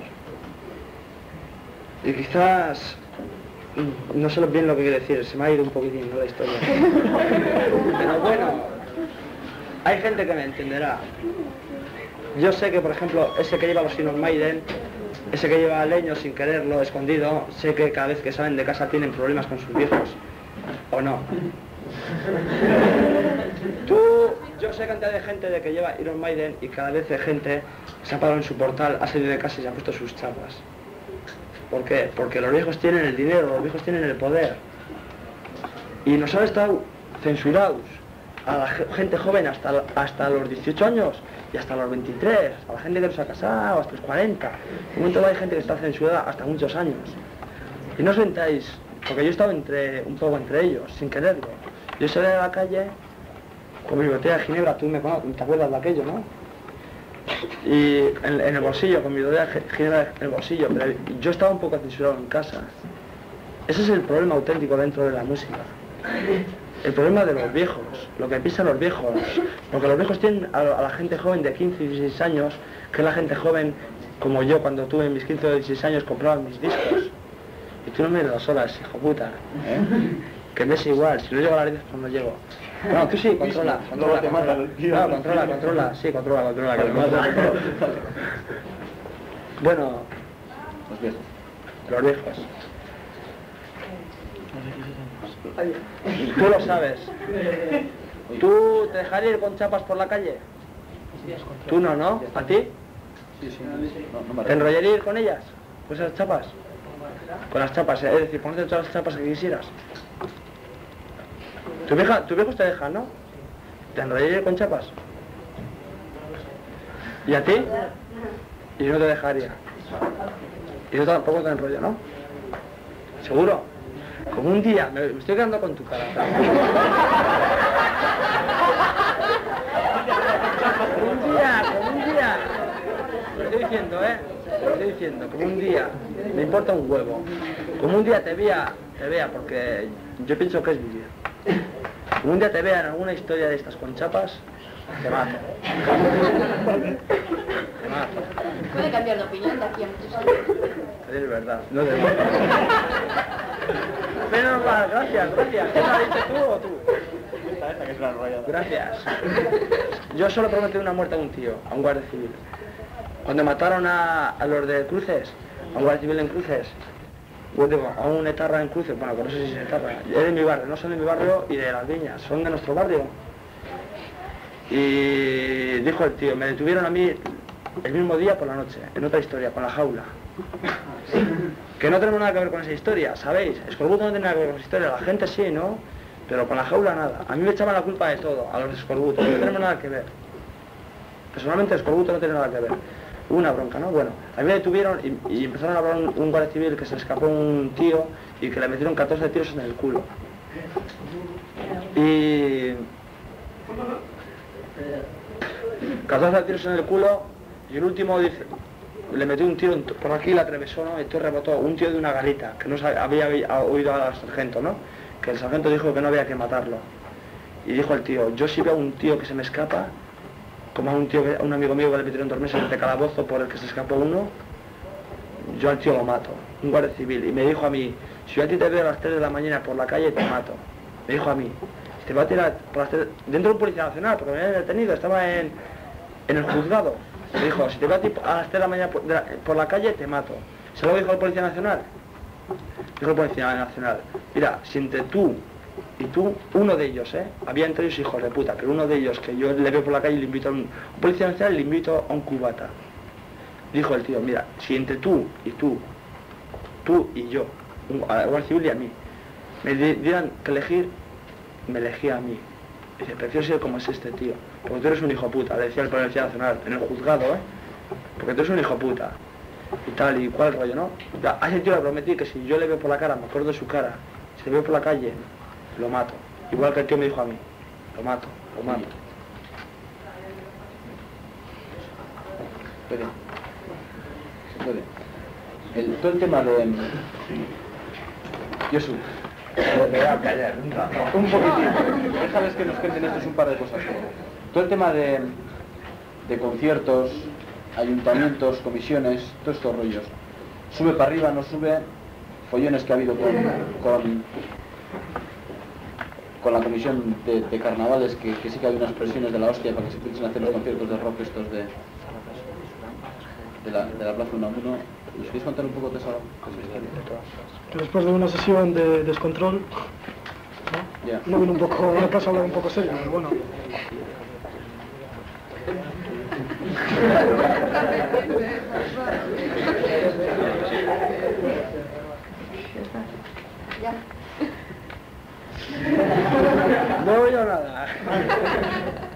Y quizás no sé bien lo que quiero decir, se me ha ido un poquitín, ¿no? La historia. Pero bueno, hay gente que me entenderá. Yo sé que, por ejemplo, ese que lleva los Iron Maiden, ese que lleva leño sin quererlo, escondido, sé que cada vez que salen de casa tienen problemas con sus viejos. ¿O no? Yo sé cantidad de gente de que lleva Iron Maiden y cada vez de gente se ha parado en su portal, ha salido de casa y se ha puesto sus chapas. ¿Por qué? Porque los viejos tienen el dinero, los viejos tienen el poder. Y nos han estado censurados a la gente joven hasta los 18 años y hasta los 23, a la gente que no se ha casado hasta los 40. En un momento hay gente que está censurada hasta muchos años. Y no os sentáis, porque yo he estado un poco entre ellos, sin quererlo. Yo salí a la calle con mi botella de ginebra, tú te acuerdas de aquello, ¿no? Y en el bolsillo, con mi botella de ginebra en el bolsillo, pero yo estaba un poco censurado en casa. Ese es el problema auténtico dentro de la música. El problema de los viejos, lo que piensan los viejos. Porque los viejos tienen a la gente joven de 15 y 16 años, que es la gente joven como yo cuando tuve mis 15 o 16 años compraba mis discos. Y tú no me das horas, hijo puta. Que me es igual, si no llego a las 10 pues no llego. No, tú sí, controla. Sí, controla, sí, controla, que me mata. Bueno, los viejos. Tú lo sabes. ¿Tú te dejarías ir con chapas por la calle? Tú no, ¿no? ¿A ti? ¿Te enrollarías ir con ellas? ¿Con esas chapas? Con las chapas, es decir, ponerte todas las chapas que quisieras. Tu viejo te deja, ¿no? ¿Te enrollarías con chapas? ¿Y a ti? Y no te dejaría. Y yo tampoco te enrollo, ¿no? ¿Seguro? Como un día, me estoy quedando con tu cara. Como un día. Lo estoy diciendo, Lo estoy diciendo, como un día. Me importa un huevo. Como un día te vea, porque yo pienso que es vivir. Como un día te vea en alguna historia de estas con chapas, te mato. Te mato. Puede cambiar de opinión de aquí a muchos años. Es verdad. No te mato. Menos mal, gracias. ¿Qué lo has dicho tú o tú? Esta que es una enrollada. Gracias. Yo solo prometí una muerte a un tío, a un guardia civil. Cuando mataron a los de Cruces, a un guardia civil en Cruces, a un etarra en Cruces, bueno, no sé si es etarra, es de mi barrio, no son de mi barrio y de Las Viñas, son de nuestro barrio. Y dijo el tío, me detuvieron a mí el mismo día por la noche, en otra historia, con la jaula. Que no tenemos nada que ver con esa historia, ¿sabéis? Escorbuto no tiene nada que ver con esa historia, la gente sí, ¿no? Pero con la jaula nada. A mí me echaban la culpa de todo, a los de Escorbuto, no tenemos nada que ver. Personalmente Escorbuto no tiene nada que ver. Hubo una bronca, ¿no? Bueno, a mí me detuvieron y empezaron a hablar un guardia civil que se escapó un tío y que le metieron 14 tiros en el culo. Y 14 tiros en el culo y el último dice, le metió un tiro por aquí, la atravesó, ¿no? Y el tío rebotó, un tío de una garita, que no había oído al sargento, ¿no? Que el sargento dijo que no había que matarlo. Y dijo el tío, yo si veo a un tío que se me escapa, como a un amigo mío que le metieron 2 meses de calabozo por el que se escapó uno, yo al tío lo mato, un guardia civil. Y me dijo a mí, si yo a ti te veo a las 3 de la mañana por la calle, te mato. Me dijo a mí, te va a tirar por las 3, dentro de un policía nacional, porque me habían detenido, estaba en el juzgado. Me dijo, si te veo a ti a las 3 de la mañana por la calle, te mato. ¿Se lo dijo el policía nacional? Dijo el policía nacional, mira, si entre tú y tú, uno de ellos, había entre ellos hijos de puta, pero uno de ellos que yo le veo por la calle y le invito a un policía nacional y le invito a un cubata. Dijo el tío, mira, si entre tú y yo, al guardia civil y a mí, me dieran que elegir, me elegía a mí. Dice, prefiero ser como es este tío, porque tú eres un hijo puta, le decía el policía nacional, en el juzgado, porque tú eres un hijo puta. y tal, y cuál rollo, ¿no? Ya, a ese tío le prometí que si yo le veo por la cara, me acuerdo de su cara, si le veo por la calle, lo mato. Igual que el tío me dijo a mí, lo mato, lo mato. Se puede. Todo el tema de... Josu, me voy a callar, nunca. Un poquitín. Déjales que nos cuenten estos un par de cosas. Todo el tema de conciertos, ayuntamientos, comisiones, todos estos rollos. Sube para arriba, no sube, follones que ha habido con la comisión de carnavales, que sí que hay unas presiones de la hostia para que se pudiesen hacer los conciertos de rock estos de la Plaza Unamuno. ¿Nos queréis contar un poco de esa historia? Que después de una sesión de descontrol, ¿no? Yeah. No vino un poco, una casa a hablar un poco serio, pero bueno. No oigo nada.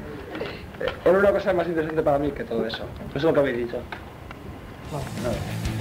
Era una cosa más interesante para mí que todo eso. Eso es lo que habéis dicho. No.